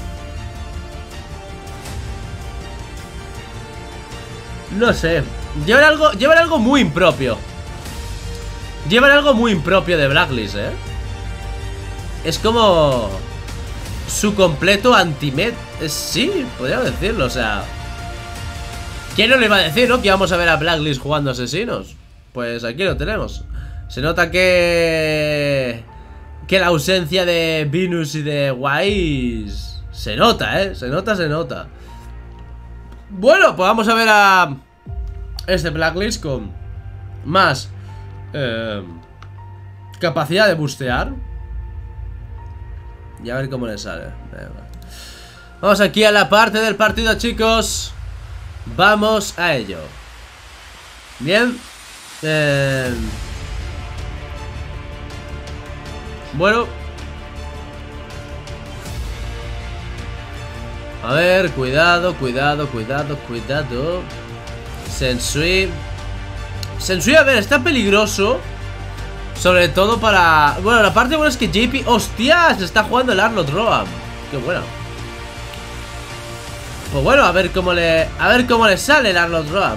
No sé, llevan algo, llevan algo muy impropio. Llevan algo muy impropio de Blacklist, eh. Es como su completo anti-met. Sí, podría decirlo, o sea, ¿Quién no le iba a decir, no? Que íbamos a ver a Blacklist jugando asesinos. Pues aquí lo tenemos. Se nota que... Que la ausencia de Venus y de Wise se nota, ¿eh? Se nota, se nota. Bueno, pues vamos a ver a este Blacklist con más eh, capacidad de bustear. Y a ver cómo le sale. Vamos aquí a la parte del partido, chicos. Vamos a ello. Bien. eh... Bueno. A ver, cuidado, cuidado, cuidado, cuidado. Sensui. Sensui, a ver, está peligroso. Sobre todo para... Bueno, la parte buena es que J P... ¡Hostias! Está jugando el Arnold Roam. Qué bueno. Pues bueno, a ver cómo le... A ver cómo le sale el Arnold Roam.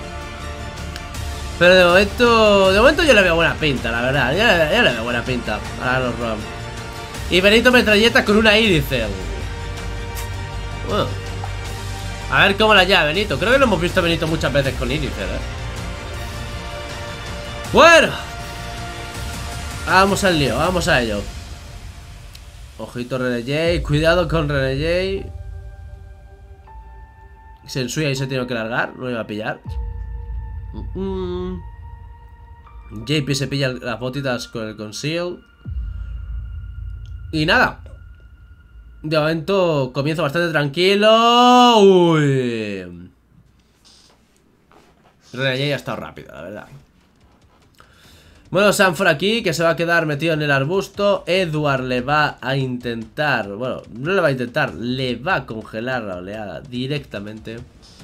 Pero de momento... De momento yo le veo buena pinta, la verdad. Yo le, yo le veo buena pinta al Arnold Roam. Y Benito Metralleta con una Irisel. Bueno. A ver cómo la lleva Benito. Creo que lo hemos visto a Benito muchas veces con Irisel, ¿eh? Bueno. Vamos al lío, vamos a ello. Ojito René J. Cuidado con René J. Sensui ahí se tiene que largar. No lo iba a pillar. mm -mm. J P se pilla las botitas con el conceal. Y nada. De momento comienzo bastante tranquilo. Uy. René J ha estado rápido, la verdad. Bueno, Sanford aquí, que se va a quedar metido en el arbusto. Edward le va a intentar... Bueno, no le va a intentar, le va a congelar la oleada directamente.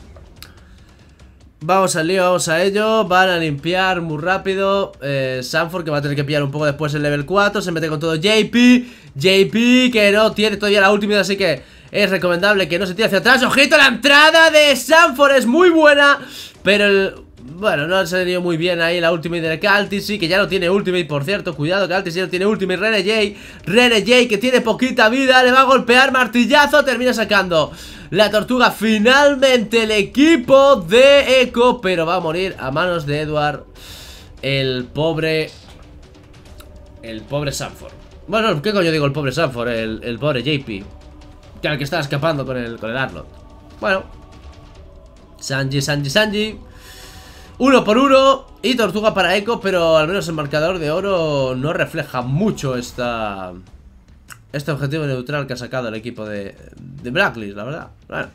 Vamos al lío, vamos a ello. Van a limpiar muy rápido. eh, Sanford, que va a tener que pillar un poco después el level cuatro. Se mete con todo J P. J P, que no tiene todavía la última, así que es recomendable que no se tire hacia atrás. ¡Ojito! La entrada de Sanford es muy buena, pero el... Bueno, no se ha tenido muy bien ahí la ultimate de Kaltisi, que ya no tiene ultimate, por cierto. Cuidado, Kaltisi no tiene ultimate. René J, René J, que tiene poquita vida, le va a golpear, martillazo, termina sacando la tortuga. Finalmente el equipo de Echo, pero va a morir a manos de Edward. El pobre... El pobre Sanford. Bueno, ¿qué coño digo el pobre Sanford? El, el pobre J P, que al que estaba escapando con el, con el Arnold. Bueno, Sanji, Sanji, Sanji. Uno por uno y tortuga para Echo, pero al menos el marcador de oro no refleja mucho esta, este objetivo neutral que ha sacado el equipo de, de Blacklist, la verdad. Bueno.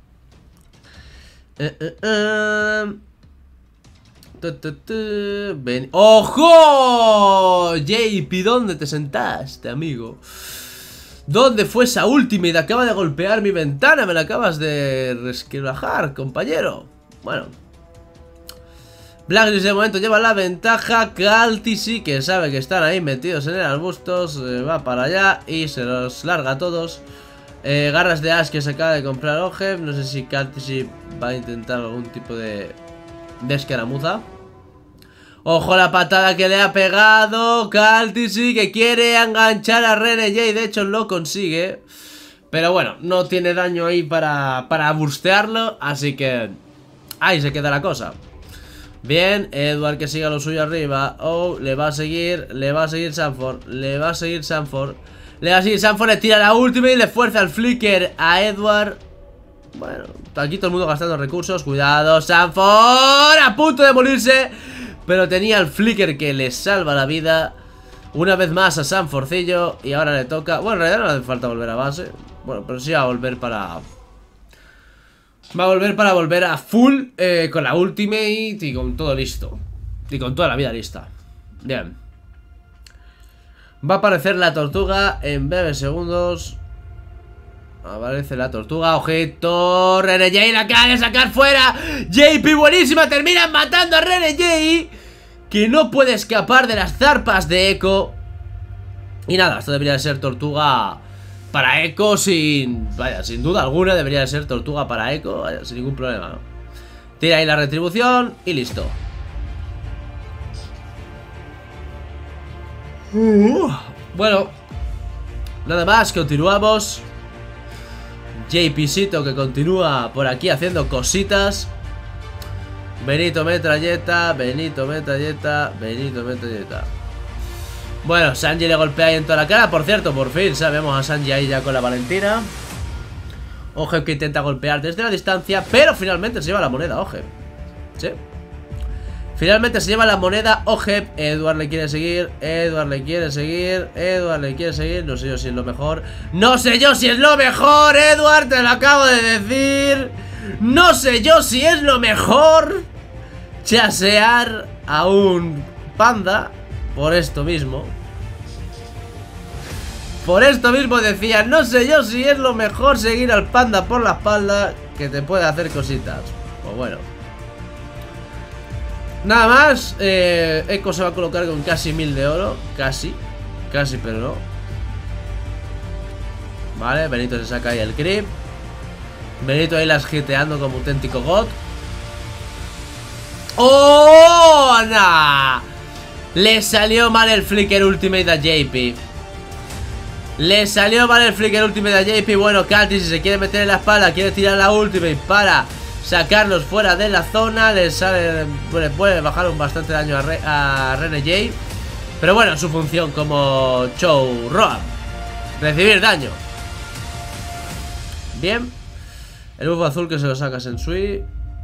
Eh, eh, eh. Tu, tu, tu. Ven. ¡Ojo! J P, ¿dónde te sentaste, amigo? ¿Dónde fue esa ultimate? Acaba de golpear mi ventana, me la acabas de resquebrajar, compañero. Bueno. Blacklist de momento lleva la ventaja. Kaltisi, que sabe que están ahí metidos en el arbusto, se va para allá y se los larga a todos. eh, Garras de Ash, que se acaba de comprar Oje. No sé si Kaltisi va a intentar algún tipo de, de escaramuza. Ojo la patada que le ha pegado Kaltisi, que quiere enganchar a René J. De hecho lo consigue, pero bueno, no tiene daño ahí para, para bustearlo. Así que ahí se queda la cosa. Bien, Edward, que siga lo suyo arriba. Oh, le va a seguir, le va a seguir Sanford. Le va a seguir Sanford. Le va a seguir Sanford, le tira la última y le fuerza el flicker a Edward. Bueno, aquí todo el mundo gastando recursos. Cuidado, Sanford, a punto de morirse, pero tenía el flicker que le salva la vida. Una vez más a Sanfordcillo. Y ahora le toca, bueno, en realidad no hace falta volver a base. Bueno, pero sí va a volver para... Va a volver para volver a full, eh, con la ultimate y con todo listo. Y con toda la vida lista. Bien. Va a aparecer la tortuga en breves segundos. Aparece la tortuga, ojito. René J la acaba de sacar fuera. J P buenísima, terminan matando a René J, que no puede escapar de las zarpas de Echo. Y nada, esto debería de ser tortuga para Echo sin... Vaya, sin duda alguna debería de ser tortuga para Echo, vaya, sin ningún problema, ¿no? Tira ahí la retribución y listo. uh, Bueno, nada más, continuamos. JPcito que continúa por aquí haciendo cositas. Benito metralleta, Benito metralleta, Benito metralleta. Bueno, Sanji le golpea ahí en toda la cara. Por cierto, por fin sabemos a Sanji ahí ya con la Valentina. Ogeb que intenta golpear desde la distancia, pero finalmente se lleva la moneda Ogeb. Sí. Finalmente se lleva la moneda Ogeb. Edward le quiere seguir, Edward le quiere seguir, Edward le quiere seguir. No sé yo si es lo mejor. No sé yo si es lo mejor, Edward, te lo acabo de decir. No sé yo si es lo mejor chasear a un panda. Por esto mismo. Por esto mismo decía, no sé yo si es lo mejor seguir al panda por la espalda, que te puede hacer cositas. Pues bueno. Nada más, eh, Echo se va a colocar con casi mil de oro. Casi, casi pero no. Vale, Benito se saca ahí el creep. Benito ahí las hiteando como auténtico god. ¡Oh! ¡Nah! Le salió mal el Flicker Ultimate a J P. Le salió mal el Flicker Ultimate a J P. Bueno, Katy si se quiere meter en la espalda, quiere tirar la Ultimate para sacarlos fuera de la zona. Le sale, le puede bajar un bastante daño a, Re, a Renegade. Pero bueno, su función como Show Roam, recibir daño. Bien. El buff azul que se lo saca Sensui.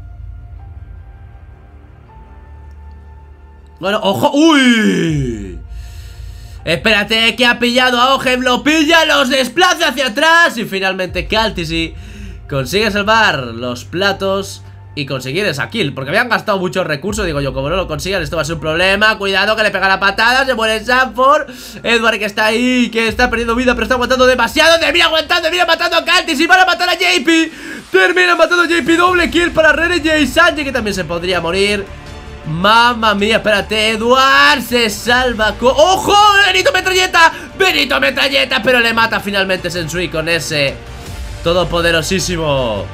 Bueno, ojo. ¡Uy! Espérate, que ha pillado a Ogeb, lo pilla, los desplaza hacia atrás. Y finalmente Kaltisi consigue salvar los platos y conseguir esa kill, porque habían gastado muchos recursos. Digo yo, como no lo consigan, esto va a ser un problema. Cuidado que le pega la patada, se muere Sanford. Edward que está ahí, que está perdiendo vida, pero está aguantando demasiado. Termina aguantando, termina matando a Kaltisi. Van a matar a J P. Termina matando a J P, doble kill para Renegade. Sanji que también se podría morir. Mamma mía, espérate, Edward se salva con... ¡Ojo! ¡Benito metralleta! ¡Benito metralleta! Pero le mata finalmente Sensui con ese todopoderosísimo...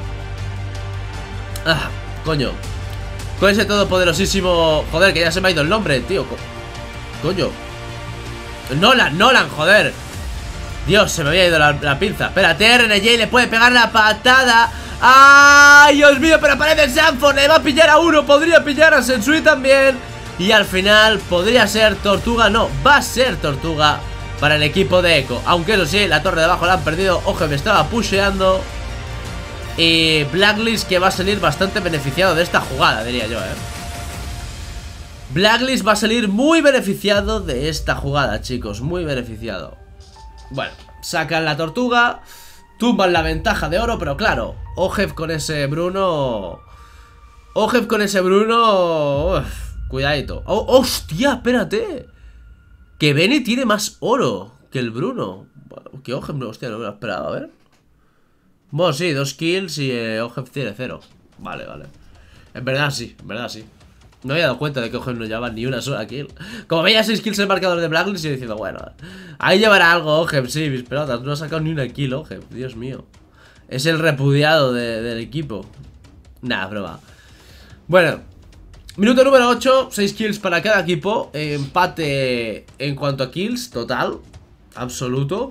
Ah, coño. Con ese todopoderosísimo... Joder, que ya se me ha ido el nombre, tío. Coño. Nolan, Nolan, joder. Dios, se me había ido la, la pinza. Espérate, Renegade le puede pegar la patada. ¡Ay, Dios mío! Pero aparece Sanford, le va a pillar a uno. Podría pillar a Sensui también. Y al final podría ser Tortuga. No, va a ser Tortuga para el equipo de Echo. Aunque eso sí, la torre de abajo la han perdido. Ojo, me estaba pusheando. Y Blacklist que va a salir bastante beneficiado de esta jugada, diría yo, eh Blacklist va a salir muy beneficiado de esta jugada, chicos. Muy beneficiado. Bueno, sacan la Tortuga, tumban la ventaja de oro, pero claro, Ogeb con ese Bruno. Ogeb con ese Bruno. Uf, cuidadito. Oh, ¡hostia! Espérate. Que Benny tiene más oro que el Bruno. Bueno, que Ogeb no, hostia, no me lo esperaba, a ver. Bueno, sí, dos kills y eh, Ogeb tiene cero. Vale, vale. En verdad sí, en verdad sí. No había dado cuenta de que Ogeb no llevaba ni una sola kill. Como veía seis kills en el marcador de Blacklist y diciendo, bueno, ahí llevará algo Ogeb, sí, mis pelotas. No ha sacado ni una kill Ogeb, Dios mío. Es el repudiado de, del equipo. Nah, broma. Bueno, minuto número ocho, seis kills para cada equipo. Empate en cuanto a kills, total, absoluto.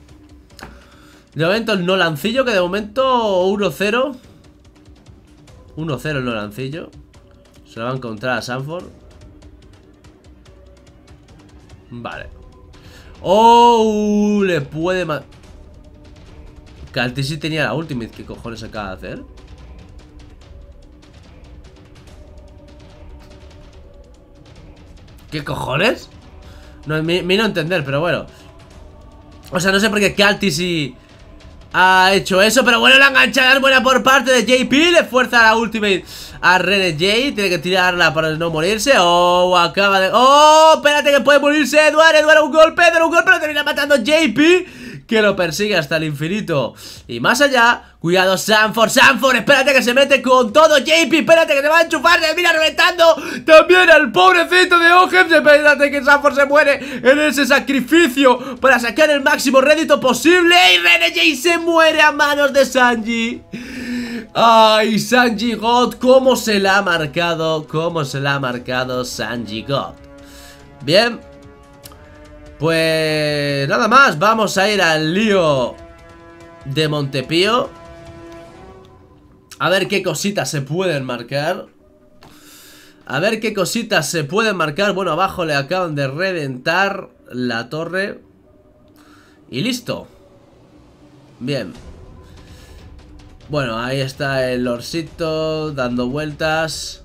De momento el Nolancillo, que de momento uno cero. uno cero el Nolancillo. Se lo va a encontrar a Sanford. Vale. Oh, le puede matar. Kaltisi tenía la ultimate. ¿Qué cojones acaba de hacer? ¿Qué cojones? No, me, me no entender, pero bueno. O sea, no sé por qué Kaltisi ha hecho eso, pero bueno, la enganchada es buena por parte de J P. Le fuerza la ultimate a Renegade. Tiene que tirarla para no morirse. Oh, acaba de... Oh, espérate que puede morirse Edward. Edward, un golpe, Edward, un golpe. Lo termina matando J P, que lo persigue hasta el infinito y más allá. Cuidado Sanford, Sanford, espérate que se mete con todo J P, espérate que te va a enchufar, se mira reventando también al pobrecito de Ogeb. Espérate que Sanford se muere en ese sacrificio para sacar el máximo rédito posible. Y Renegade se muere a manos de Sanji. Ay, Sanji God, cómo se la ha marcado, cómo se la ha marcado Sanji God. Bien, pues nada más, vamos a ir al lío de Montepío. A ver qué cositas se pueden marcar. A ver qué cositas se pueden marcar. Bueno, abajo le acaban de reventar la torre. Y listo. Bien. Bueno, ahí está el Lordcito dando vueltas.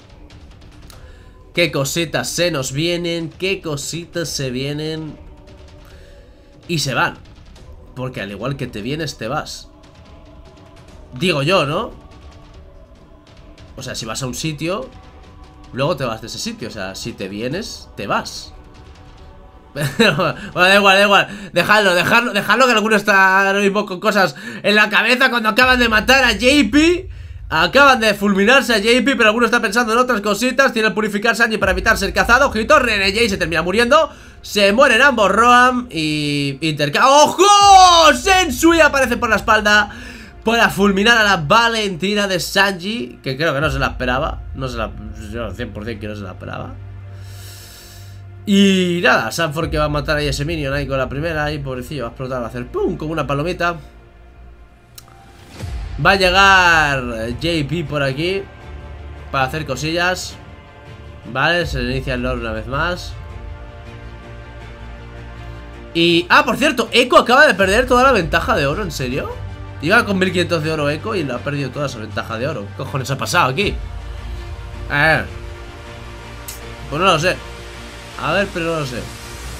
Qué cositas se nos vienen. Qué cositas se vienen. Y se van. Porque al igual que te vienes, te vas. Digo yo, ¿no? O sea, si vas a un sitio, luego te vas de ese sitio. O sea, si te vienes, te vas. Bueno, da igual, da igual. Dejadlo, dejadlo, dejadlo que alguno está ahora mismo con cosas en la cabeza cuando acaban de matar a J P. Acaban de fulminarse a J P, pero alguno está pensando en otras cositas. Tiene el purificar Sanji para evitar ser cazado. Ojito, René J se termina muriendo. Se mueren ambos Roam y Intercambio. ¡Ojo! Sensui aparece por la espalda para fulminar a la Valentina de Sanji, que creo que no se la esperaba. No se la... Yo cien por cien que no se la esperaba. Y nada, Sanford que va a matar ahí a ese minion ahí con la primera. Ahí pobrecillo, va a explotar, va a hacer pum, como una palomita. Va a llegar J P por aquí para hacer cosillas. Vale, se inicia el Lord una vez más. Y... Ah, por cierto, Echo acaba de perder toda la ventaja de oro, ¿en serio? Iba con mil quinientos de oro Echo y le ha perdido toda esa ventaja de oro. ¿Qué cojones ha pasado aquí? A ver. Pues no lo sé. A ver, pero no lo sé.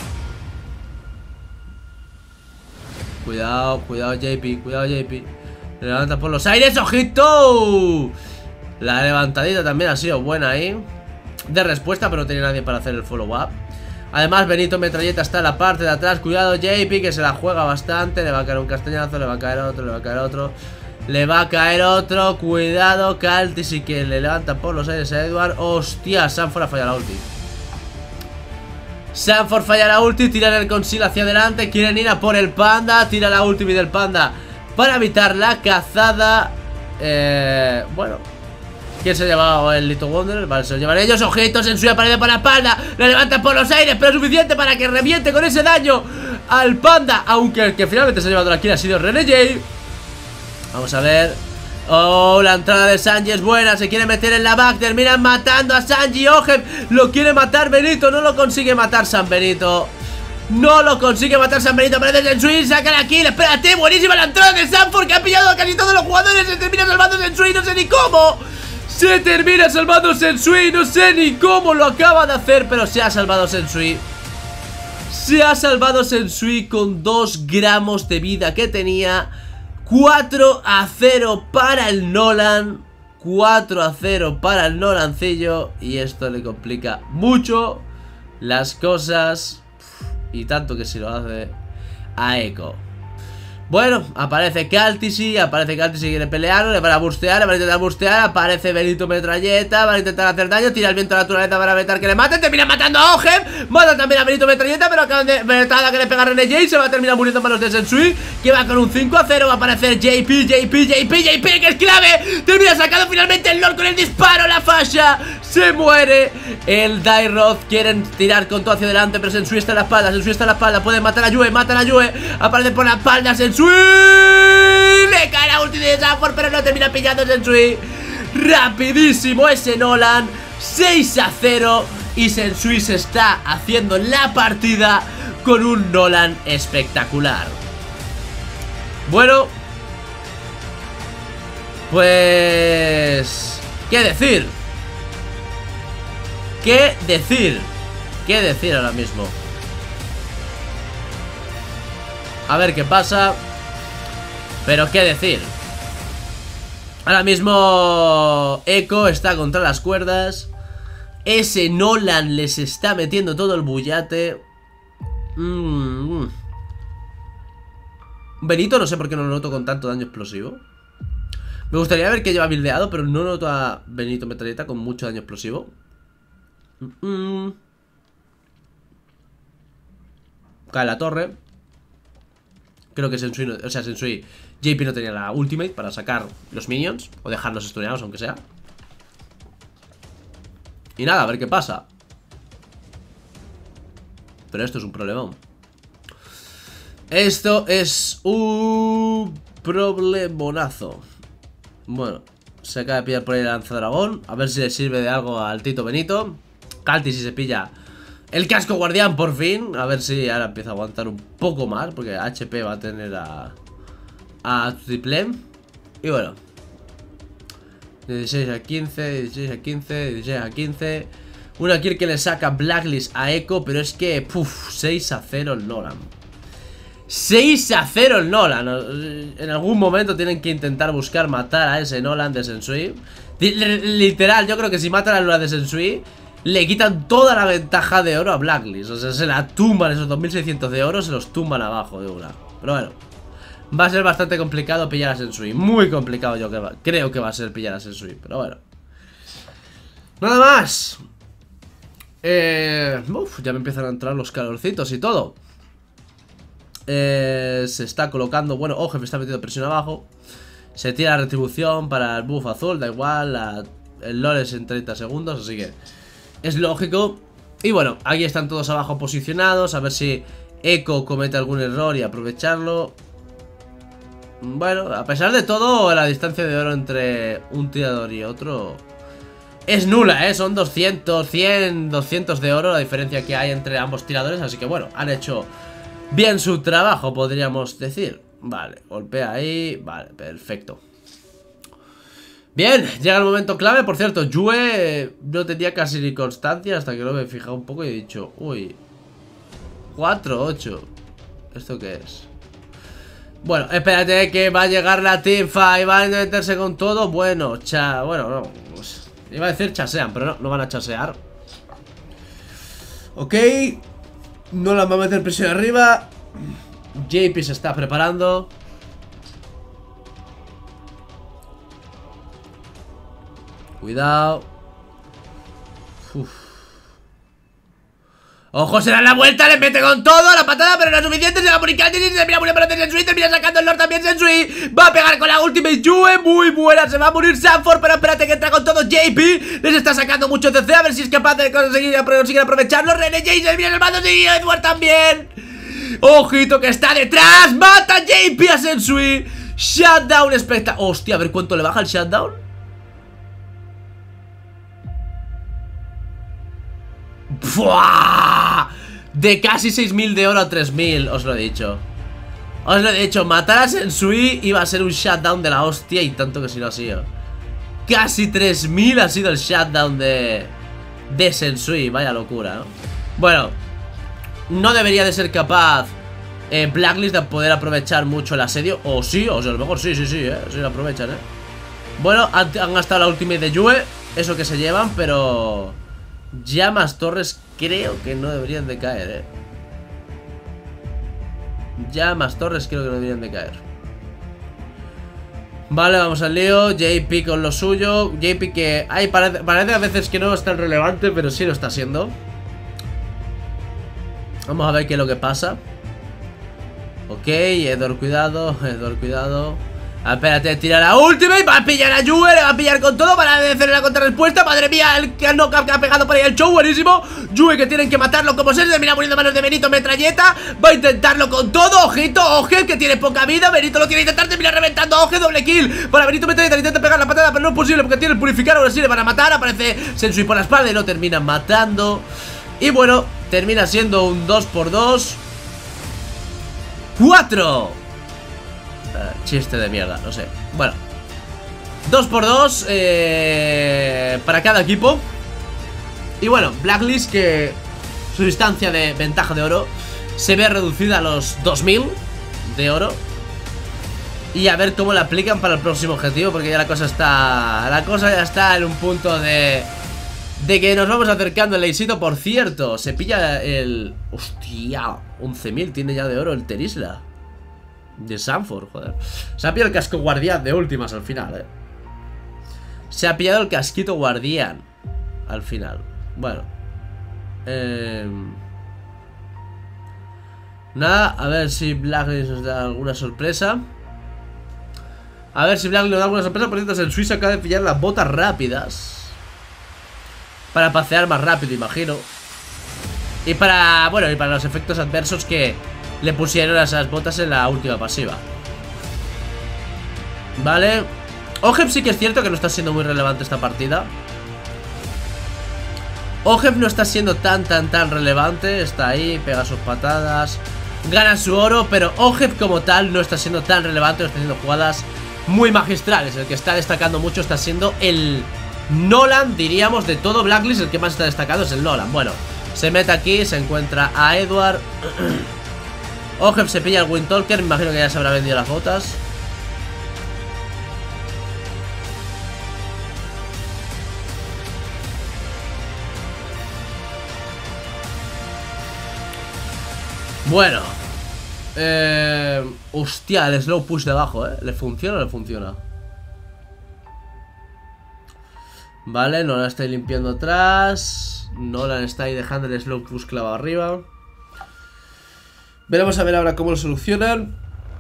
Cuidado, cuidado J P, cuidado J P. Se levanta por los aires, ojito. La levantadita también ha sido buena ahí. De respuesta, pero no tenía nadie para hacer el follow up. Además, Benito Metralleta está en la parte de atrás. Cuidado J P, que se la juega bastante. Le va a caer un castañazo, le va a caer otro, le va a caer otro. Le va a caer otro. Cuidado, Caltis, y que le levanta por los aires a Edward. Hostia, Sanford ha fallado la ulti. Sanford falla la ulti, tiran el conceal hacia adelante. Quieren ir a por el panda. Tira la ulti del panda para evitar la cazada. Eh, bueno, ¿quién se ha llevado el Little Wonder? Vale, se lo llevan ellos. Ojitos, en suya pared por la espalda. Le levantan por los aires, pero es suficiente para que reviente con ese daño al panda. Aunque el que finalmente se ha llevado la kill ha sido René J. Vamos a ver. Oh, la entrada de Sanji es buena. Se quiere meter en la back. Terminan matando a Sanji. Ojem, lo quiere matar Benito. No lo consigue matar San Benito. No lo consigue matar San Benito. Aparece Sensui, saca la kill. Espérate, buenísima la entrada de Sanford, que ha pillado a casi todos los jugadores. Se termina salvando Sensui, no sé ni cómo. Se termina salvando Sensui. No sé ni cómo lo acaba de hacer, pero se ha salvado Sensui. Se ha salvado Sensui con dos gramos de vida que tenía. cuatro a cero para el Nolan. cuatro a cero para el Nolancillo. Y esto le complica mucho las cosas. Y tanto que si lo hace a Echo. Bueno, aparece Caltisi. Aparece Caltisi y quiere pelear. Le van a bustear, le van a intentar bustear. Aparece Benito Metralleta, van a intentar hacer daño. Tira el viento a la naturaleza para evitar que le maten. Termina matando a Ojem. Mata también a Benito Metralleta, pero acaban de vetada que le pega a René J. Se va a terminar muriendo en manos de Sensui, que va con un cinco a cero. Va a aparecer J P, J P, J P, J P, que es clave. Termina sacando finalmente el Lord con el disparo. La falla. Se muere el Dairoth. Quieren tirar con todo hacia adelante, pero Sensui está en la espalda. Sensui está en la espalda. Pueden matar a Yue. Matan a Yue. Aparece por la espalda Sensui. Le cae la ulti de Sanford, pero no termina pillando Sensui. Rapidísimo ese Nolan. seis a cero. Y Sensui se está haciendo la partida con un Nolan espectacular. Bueno, pues... ¿qué decir? ¿Qué decir? ¿Qué decir ahora mismo? A ver qué pasa. Pero qué decir. Ahora mismo Echo está contra las cuerdas. Ese Nolan les está metiendo todo el bullate. mm. Benito no sé por qué no lo noto con tanto daño explosivo. Me gustaría ver que lleva buildeado, pero no noto a Benito Metralleta con mucho daño explosivo. mm -mm. Cae la torre. Creo que Sensui, no, o sea, Sensui J P no tenía la ultimate para sacar los minions o dejarlos stuneados, aunque sea. Y nada, a ver qué pasa. Pero esto es un problemón. Esto es un problemonazo. Bueno, Se acaba de pillar por ahí el lanzadragón. A ver si le sirve de algo al Tito Benito. Calti si se pilla el casco guardián por fin. A ver si ahora empieza a aguantar un poco más, porque H P va a tener a A Triple. Y bueno, dieciséis a quince, dieciséis a quince, dieciséis a quince. Una kill que le saca Blacklist a Echo. Pero es que, puff, seis a cero el Nolan. seis a cero el Nolan. En algún momento tienen que intentar buscar matar a ese Nolan de Sensui. Literal, yo creo que si matan a Nolan de Sensui, le quitan toda la ventaja de oro a Blacklist. O sea, se la tumban esos dos mil seiscientos de oro. Se los tumban abajo de una. Pero bueno, va a ser bastante complicado pillar a Sensui. Muy complicado yo que va, creo que va a ser pillar a Sensui. Pero bueno, nada más. eh, uf, Ya me empiezan a entrar los calorcitos y todo. eh, Se está colocando, bueno, ojo, me está metiendo presión abajo. Se tira la retribución para el buff azul. Da igual, la, el lore es en treinta segundos, así que es lógico. Y bueno, aquí están todos abajo posicionados. A ver si Echo comete algún error y aprovecharlo. Bueno, a pesar de todo, la distancia de oro entre un tirador y otro es nula, ¿eh? Son doscientos, cien, doscientos de oro la diferencia que hay entre ambos tiradores. Así que bueno, han hecho bien su trabajo, podríamos decir. Vale, golpea ahí. Vale, perfecto. Bien, llega el momento clave. Por cierto, Yue no tenía casi ni constancia hasta que lo me he fijado un poco y he dicho, uy, cuatro ocho. ¿Esto qué es? Bueno, espérate que va a llegar la teamfight. Van a meterse con todo. Bueno, cha... Bueno, no pues, iba a decir chasean, pero no, no van a chasear. Ok. No la va a meter presión arriba. J P se está preparando. Cuidado. Uf. Ojo, se da la vuelta, le mete con todo. La patada, pero no es suficiente. Se va a morir Calti, se mira muy bien Sensui. Termina sacando el Lord también Sensui. Va a pegar con la ultimate Yue. Muy buena, se va a morir Sanford. Pero espérate que entra con todo J P. Les está sacando mucho C C. A ver si es capaz de conseguir, conseguir aprovecharlo. René Jason, mira el mando. Y Edward también. Ojito que está detrás. Mata J P a Sensui. Shutdown espectacular. Hostia, a ver cuánto le baja el shutdown. ¡Fua! De casi seis mil de oro a tres mil, os lo he dicho. Os lo he dicho, matar a Sensui iba a ser un shutdown de la hostia. Y tanto que si no ha sido. Casi tres mil ha sido el shutdown de De Sensui, vaya locura, ¿no? Bueno, no debería de ser capaz eh, Blacklist de poder aprovechar mucho el asedio. O sí, o sea, a lo mejor sí, sí, sí, eh, sí lo aprovechan, eh. Bueno, han, han gastado la ultimate de Yue. Eso que se llevan, pero Llamas Torres creo que no deberían de caer, eh. Llamas Torres creo que no deberían de caer. Vale, vamos al lío. J P con lo suyo. J P que ay, parece, parece a veces que no es tan relevante, pero sí lo está siendo. Vamos a ver qué es lo que pasa. Ok, Edor, cuidado. Edor, cuidado. Ah, espérate, tira la última y va a pillar a Yue, le va a pillar con todo para hacer la contrarrespuesta. Madre mía, el que no que ha pegado por ahí el show, buenísimo. Yue que tienen que matarlo como se termina muriendo manos de Benito, metralleta. Va a intentarlo con todo, ojito, Oje que tiene poca vida. Benito lo tiene que intentar, termina reventando a Oje, doble kill para Benito, metralleta, intenta pegar la patada, pero no es posible porque tiene el purificar, ahora sí le van a matar. Aparece Sensui por la espalda y lo terminan matando. Y bueno, termina siendo un dos por dos. ¡Cuatro! Uh, chiste de mierda, no sé. Bueno, dos por dos eh, para cada equipo. Y bueno, Blacklist que su distancia de ventaja de oro se ve reducida a los dos mil de oro. Y a ver cómo la aplican para el próximo objetivo, porque ya la cosa está La cosa ya está en un punto de De que nos vamos acercando al éxito. Por cierto, se pilla el... Hostia, once mil tiene ya de oro el Terisla de Sanford, joder. Se ha pillado el casco guardián de últimas al final, eh. Se ha pillado el casquito guardián al final. Bueno eh... Nada, a ver si Blacklist nos da alguna sorpresa. A ver si Blacklist nos da alguna sorpresa. Por cierto, el Suiza acaba de pillar las botas rápidas para pasear más rápido, imagino. Y para, bueno, y para los efectos adversos que le pusieron a esas botas en la última pasiva. Vale, Ojeb sí que es cierto que no está siendo muy relevante esta partida. Ojeb no está siendo tan, tan, tan relevante. Está ahí, pega sus patadas, gana su oro, pero Ojeb como tal no está siendo tan relevante. No está haciendo jugadas muy magistrales. El que está destacando mucho está siendo el Nolan, diríamos, de todo Blacklist. El que más está destacado es el Nolan. Bueno, se mete aquí, se encuentra a Edward. Ojeb se pilla el Windtalker. Me imagino que ya se habrá vendido las botas. Bueno, eh, hostia, el slow push de abajo, ¿eh? ¿Le funciona o le funciona? Vale, Nolan está ahí limpiando atrás. Nolan está ahí dejando el slow push clavado arriba. Veremos a ver ahora cómo lo solucionan.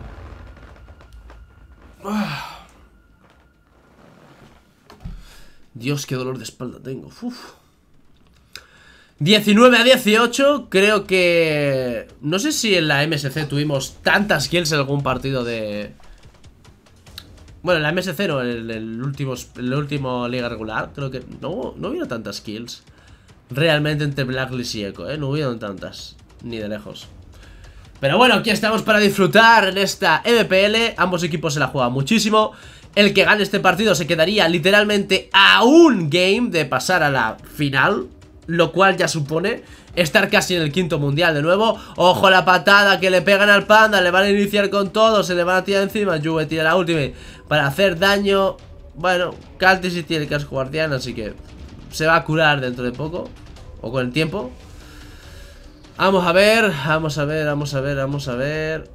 Dios, qué dolor de espalda tengo. Uf. diecinueve a dieciocho, creo que... No sé si en la M S C tuvimos tantas kills en algún partido de... Bueno, en la M S C no, en el último, el último liga regular. Creo que no, no hubieron tantas kills realmente entre Blacklist y Echo, ¿eh? No hubieron tantas, ni de lejos. Pero bueno, aquí estamos para disfrutar en esta M P L. Ambos equipos se la juegan muchísimo. El que gane este partido se quedaría literalmente a un game de pasar a la final, lo cual ya supone estar casi en el quinto mundial de nuevo. Ojo la patada que le pegan al panda. Le van a iniciar con todo. Se le van a tirar encima. Juve tira la ultimate para hacer daño. Bueno, Kalti sí tiene casco guardián, así que se va a curar dentro de poco, o con el tiempo. Vamos a ver, vamos a ver, vamos a ver, vamos a ver.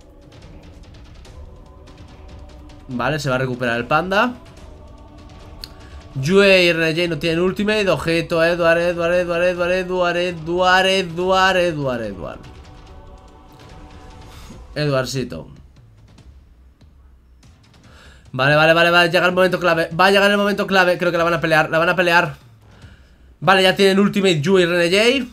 Vale, se va a recuperar el panda. Yue y Renegade no tienen ultimate. Ojito, Edward, Edward, Edward, Edward, Edward, Edward, Edward, Edward, Edward. Edwardcito. Vale, vale, vale, va a llegar el momento clave. Va a llegar el momento clave. Creo que la van a pelear, la van a pelear. Vale, ya tienen ultimate Yue y Renegade.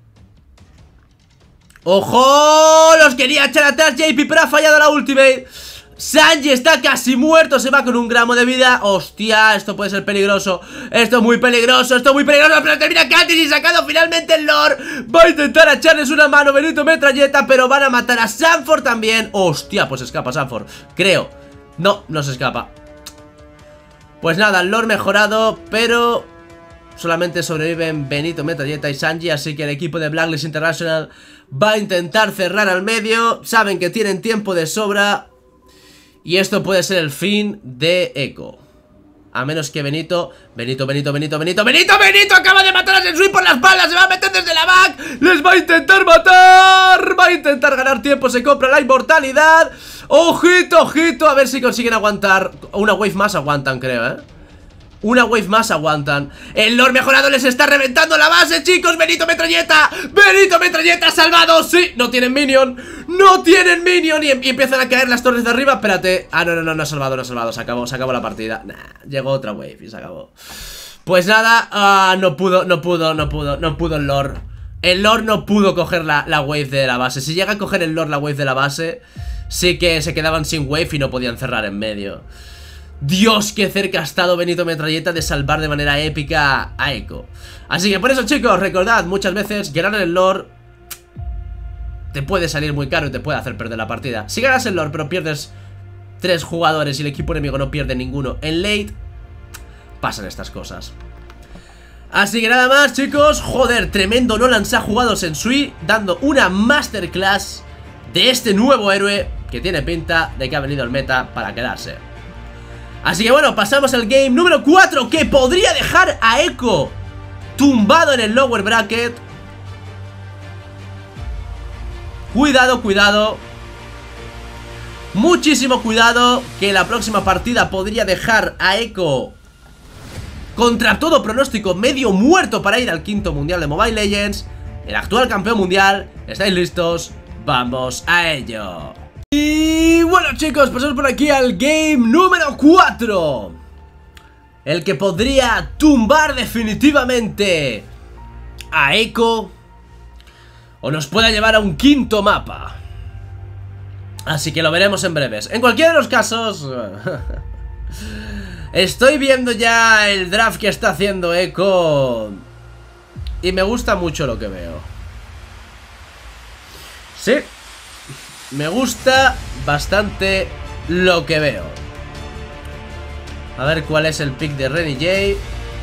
¡Ojo! Los quería echar atrás J P, pero ha fallado la ultimate. Sanji está casi muerto, se va con un gramo de vida. Hostia, esto puede ser peligroso. Esto es muy peligroso, esto es muy peligroso. Pero termina Katis y sacado finalmente el Lord. Va a intentar echarles una mano Benito Metralleta, pero van a matar a Sanford también. Hostia, pues escapa Sanford, creo. No, no se escapa. Pues nada, el Lord mejorado, pero solamente sobreviven Benito Metralleta y Sanji. Así que el equipo de Blacklist International va a intentar cerrar al medio. Saben que tienen tiempo de sobra y esto puede ser el fin de Echo. A menos que Benito, Benito, Benito, Benito, Benito, Benito, Benito acaba de matar a Sensui por la espalda. Se va a meter desde la back. Les va a intentar matar. Va a intentar ganar tiempo. Se compra la inmortalidad. Ojito, ojito. A ver si consiguen aguantar. Una wave más aguantan, creo, eh. Una wave más aguantan. El Lord mejorado les está reventando la base, chicos. Benito Metralleta. Benito Metralleta salvado. Sí, no tienen minion. No tienen minion. Y, y empiezan a caer las torres de arriba. Espérate. Ah, no, no, no, no ha salvado, no ha salvado. Se acabó, se acabó la partida. Nah, llegó otra wave y se acabó. Pues nada, uh, no pudo, no pudo, no pudo, no pudo el Lord. El Lord no pudo coger la, la wave de la base. Si llega a coger el Lord la wave de la base, sí que se quedaban sin wave y no podían cerrar en medio. Dios, qué cerca ha estado Benito Metralleta de salvar de manera épica a Echo. Así que por eso, chicos, recordad, muchas veces ganar el Lord te puede salir muy caro y te puede hacer perder la partida. Si ganas el Lord pero pierdes tres jugadores y el equipo enemigo no pierde ninguno en late, pasan estas cosas. Así que nada más, chicos. Joder, tremendo Nolan se ha jugado Sensui, dando una masterclass de este nuevo héroe que tiene pinta de que ha venido al meta para quedarse. Así que bueno, pasamos al game número cuatro, que podría dejar a Echo tumbado en el lower bracket. Cuidado, cuidado. Muchísimo cuidado, que la próxima partida podría dejar a Echo contra todo pronóstico medio muerto para ir al quinto mundial de Mobile Legends. El actual campeón mundial. ¿Estáis listos? ¡Vamos a ello! Y bueno, chicos, pasamos por aquí al game número cuatro, el que podría tumbar definitivamente a Echo o nos pueda llevar a un quinto mapa. Así que lo veremos en breves. En cualquiera de los casos, Estoy viendo ya el draft que está haciendo Echo y me gusta mucho lo que veo. Sí, me gusta bastante lo que veo. A ver cuál es el pick de Renny J.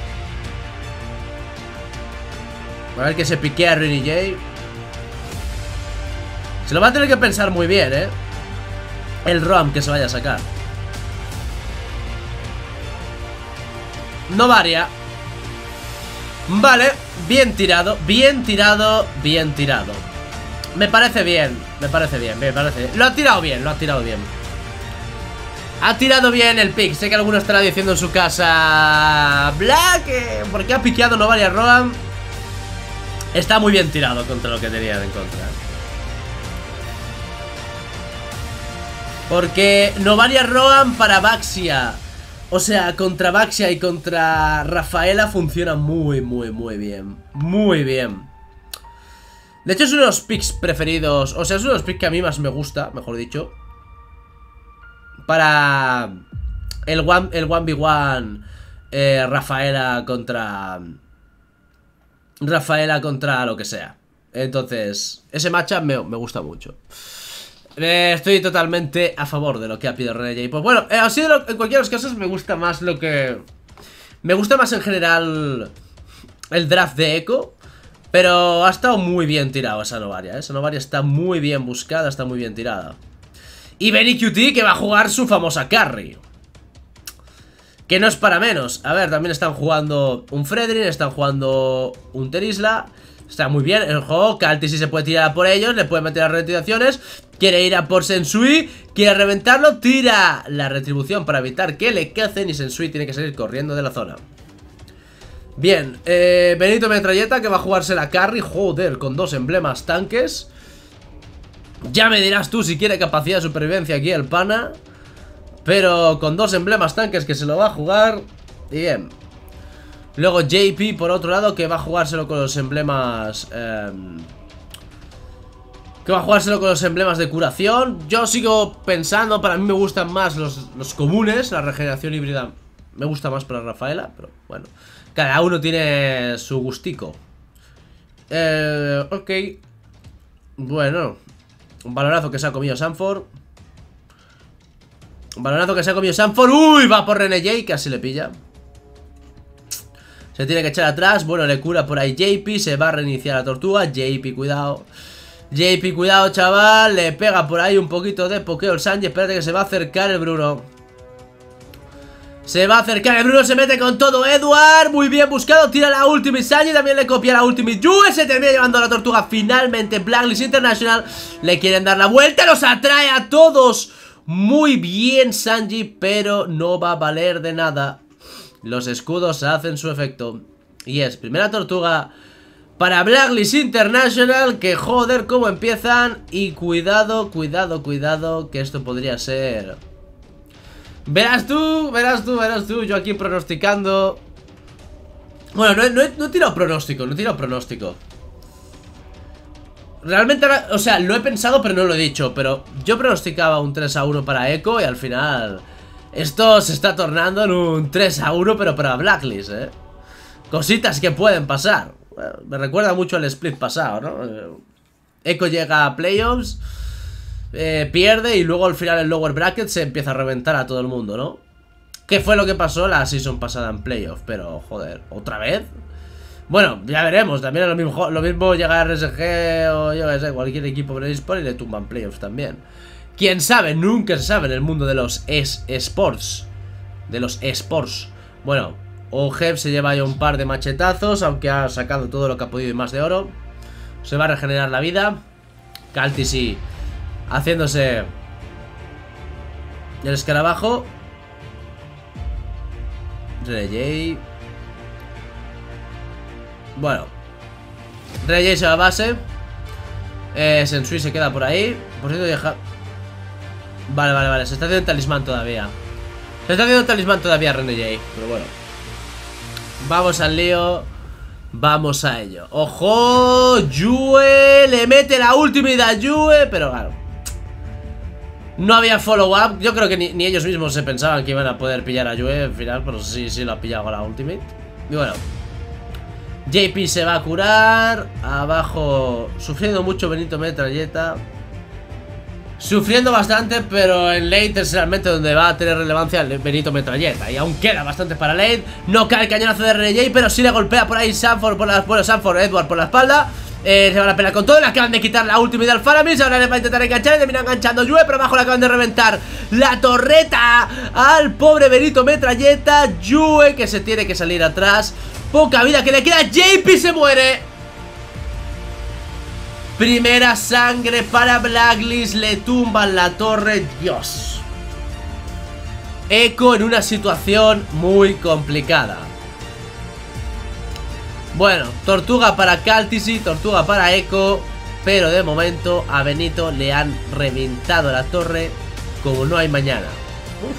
A ver que se piquea a Renny J. Se lo va a tener que pensar muy bien, eh el Roam que se vaya a sacar. No varía. Vale, bien tirado, bien tirado, bien tirado. Me parece bien, me parece bien, me parece. Lo ha tirado bien, lo ha tirado bien. Ha tirado bien el pick. Sé que alguno estará diciendo en su casa, Black, eh, ¿por qué ha piqueado Novaria Roam? Está muy bien tirado contra lo que tenían en contra. Porque Novaria Roam para Baxia, o sea, contra Baxia y contra Rafaela funciona muy, muy, muy bien. Muy bien. De hecho es uno de los picks preferidos. O sea, es uno de los picks que a mí más me gusta, mejor dicho, para el one, el uno ve uno eh, Rafaela contra Rafaela contra lo que sea. Entonces, ese matchup me, me gusta mucho. eh, Estoy totalmente a favor de lo que ha pedido Renny J. Pues bueno, eh, así de lo, en cualquiera de los casos me gusta más lo que... Me gusta más en general el draft de Echo. Pero ha estado muy bien tirado esa Novaria, ¿eh? Esa Novaria está muy bien buscada, está muy bien tirada. Y Benny Q T que va a jugar su famosa carry, que no es para menos. A ver, también están jugando un Fredrin, están jugando un Terisla. Está muy bien el juego. Kalti si se puede tirar por ellos, le puede meter las retiraciones. Quiere ir a por Sensui, quiere reventarlo, tira la retribución para evitar que le cacen. Y Sensui tiene que salir corriendo de la zona. Bien, eh, Benito Metralleta que va a jugarse la carry. Joder, con dos emblemas tanques. Ya me dirás tú si quiere capacidad de supervivencia aquí el pana. Pero con dos emblemas tanques que se lo va a jugar. Bien. Luego J P por otro lado que va a jugárselo con los emblemas eh, Que va a jugárselo con los emblemas de curación. Yo sigo pensando, para mí me gustan más los, los comunes. La regeneración híbrida me gusta más para Rafaela, pero bueno, cada uno tiene su gustico. eh, Ok. Bueno, un balonazo que se ha comido Sanford. Un balonazo que se ha comido Sanford. Uy, va por Renny J, casi le pilla. Se tiene que echar atrás. Bueno, le cura por ahí J P. Se va a reiniciar la tortuga. J P, cuidado. J P, cuidado, chaval. Le pega por ahí un poquito de pokeo el Sanji. Espérate que se va a acercar el Bruno. Se va a acercar el Bruno. Se mete con todo Edward. Muy bien buscado. Tira la ultimate Sanji. También le copia la ultimate Yue. Se termina llevando a la tortuga. Finalmente Blacklist International le quieren dar la vuelta. Los atrae a todos. Muy bien Sanji, pero no va a valer de nada. Los escudos hacen su efecto. Y es primera tortuga para Blacklist International. Que joder cómo empiezan. Y cuidado, cuidado, cuidado, que esto podría ser... Verás tú, verás tú, verás tú. Yo aquí pronosticando. Bueno, no, no, he, no he tirado pronóstico, no he tirado pronóstico. Realmente, o sea, lo he pensado pero no lo he dicho. Pero yo pronosticaba un tres a uno para Echo. Y al final esto se está tornando en un tres a uno pero para Blacklist, eh. Cositas que pueden pasar. Bueno, me recuerda mucho al split pasado, ¿no? Echo llega a playoffs, eh, pierde y luego al final el lower bracket se empieza a reventar a todo el mundo, ¿no? ¿Qué fue lo que pasó la season pasada en playoff? Pero, joder, ¿otra vez? Bueno, ya veremos. También es lo mismo, lo mismo llega a R S G o yo qué sé, cualquier equipo de eSport y le tumban playoffs también. Quién sabe, nunca se sabe en el mundo de los eSports. De los eSports. Bueno, Ojeb se lleva ya un par de machetazos, aunque ha sacado todo lo que ha podido y más de oro. Se va a regenerar la vida. Kalti sí, haciéndose el escarabajo. Renny J. Bueno, Renny J se va a base. eh, Sensui se queda por ahí. Por cierto, deja... Vale, vale, vale, se está haciendo el talismán todavía. Se está haciendo el talismán todavía Renny J. Pero bueno, vamos al lío. Vamos a ello. ¡Ojo! Yue le mete la ultimate a Yue. Pero claro, No había follow-up. Yo creo que ni, ni ellos mismos se pensaban que iban a poder pillar a Yue al final, pero sí, sí lo ha pillado la ultimate. Y bueno, J P se va a curar. Abajo, sufriendo mucho Benito Metralleta. Sufriendo bastante, pero en late es realmente donde va a tener relevancia el Benito Metralleta. Y aún queda bastante para late. No cae el cañonazo de R J, pero sí le golpea por ahí Sanford por la, bueno, Sanford, Edward por la espalda. Eh, se van a pelear con todo, le acaban de quitar la ultimate al Faramis. Ahora le va a intentar enganchar y termina enganchando Yue, pero abajo le acaban de reventar la torreta al pobre Benito Metralleta. Yue que se tiene que salir atrás. Poca vida que le queda, J P se muere. Primera sangre para Blacklist, le tumban la torre, Dios. Echo en una situación muy complicada. Bueno, tortuga para Kaltisi, tortuga para Echo. Pero de momento a Benito le han reventado la torre como no hay mañana. Uf.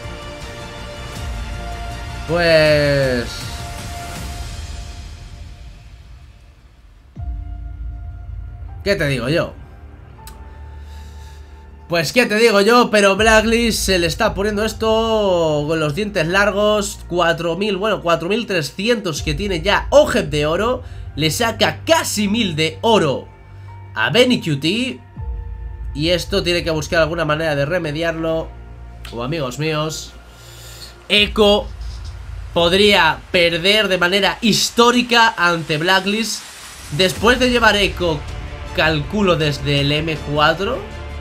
Pues... ¿qué te digo yo? Pues qué te digo yo, pero Blacklist se le está poniendo esto con los dientes largos. Cuatro mil, bueno, cuatro mil trescientos que tiene ya Ojeb de oro. Le saca casi mil de oro a BennyQt. Y esto tiene que buscar alguna manera de remediarlo. O amigos míos, Echo podría perder de manera histórica ante Blacklist. Después de llevar Echo, calculo desde el eme cuatro.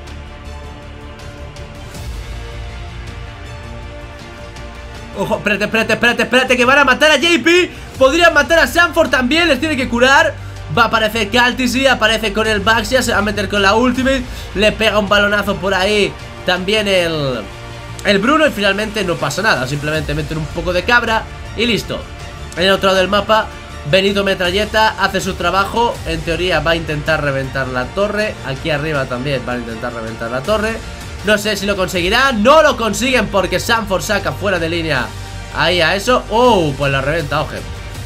Ojo, espérate, espérate, espérate, espérate, que van a matar a J P. Podrían matar a Sanford también, les tiene que curar. Va a aparecer Kaltisi, aparece con el Baxia, se va a meter con la ultimate. Le pega un balonazo por ahí también el, el Bruno y finalmente no pasa nada. Simplemente meten un poco de cabra y listo. En el otro lado del mapa, Benito Metralleta hace su trabajo. En teoría va a intentar reventar la torre. Aquí arriba también van a intentar reventar la torre. No sé si lo conseguirá. No lo consiguen porque Sanford saca fuera de línea ahí a eso. Oh, pues la reventa Ojeb.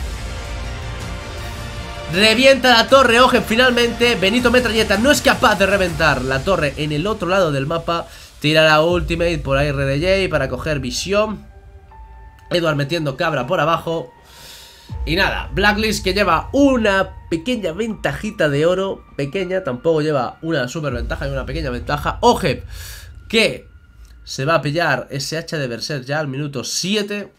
Revienta la torre Ojeb finalmente. Benito Metralleta no es capaz de reventar la torre en el otro lado del mapa. Tira la ultimate por ahí R D J para coger visión. Edward metiendo cabra por abajo. Y nada, Blacklist que lleva una pequeña ventajita de oro. Pequeña, tampoco lleva una super ventaja y una pequeña ventaja. Ojeb que se va a pillar ese hacha de Berserk ya al minuto siete.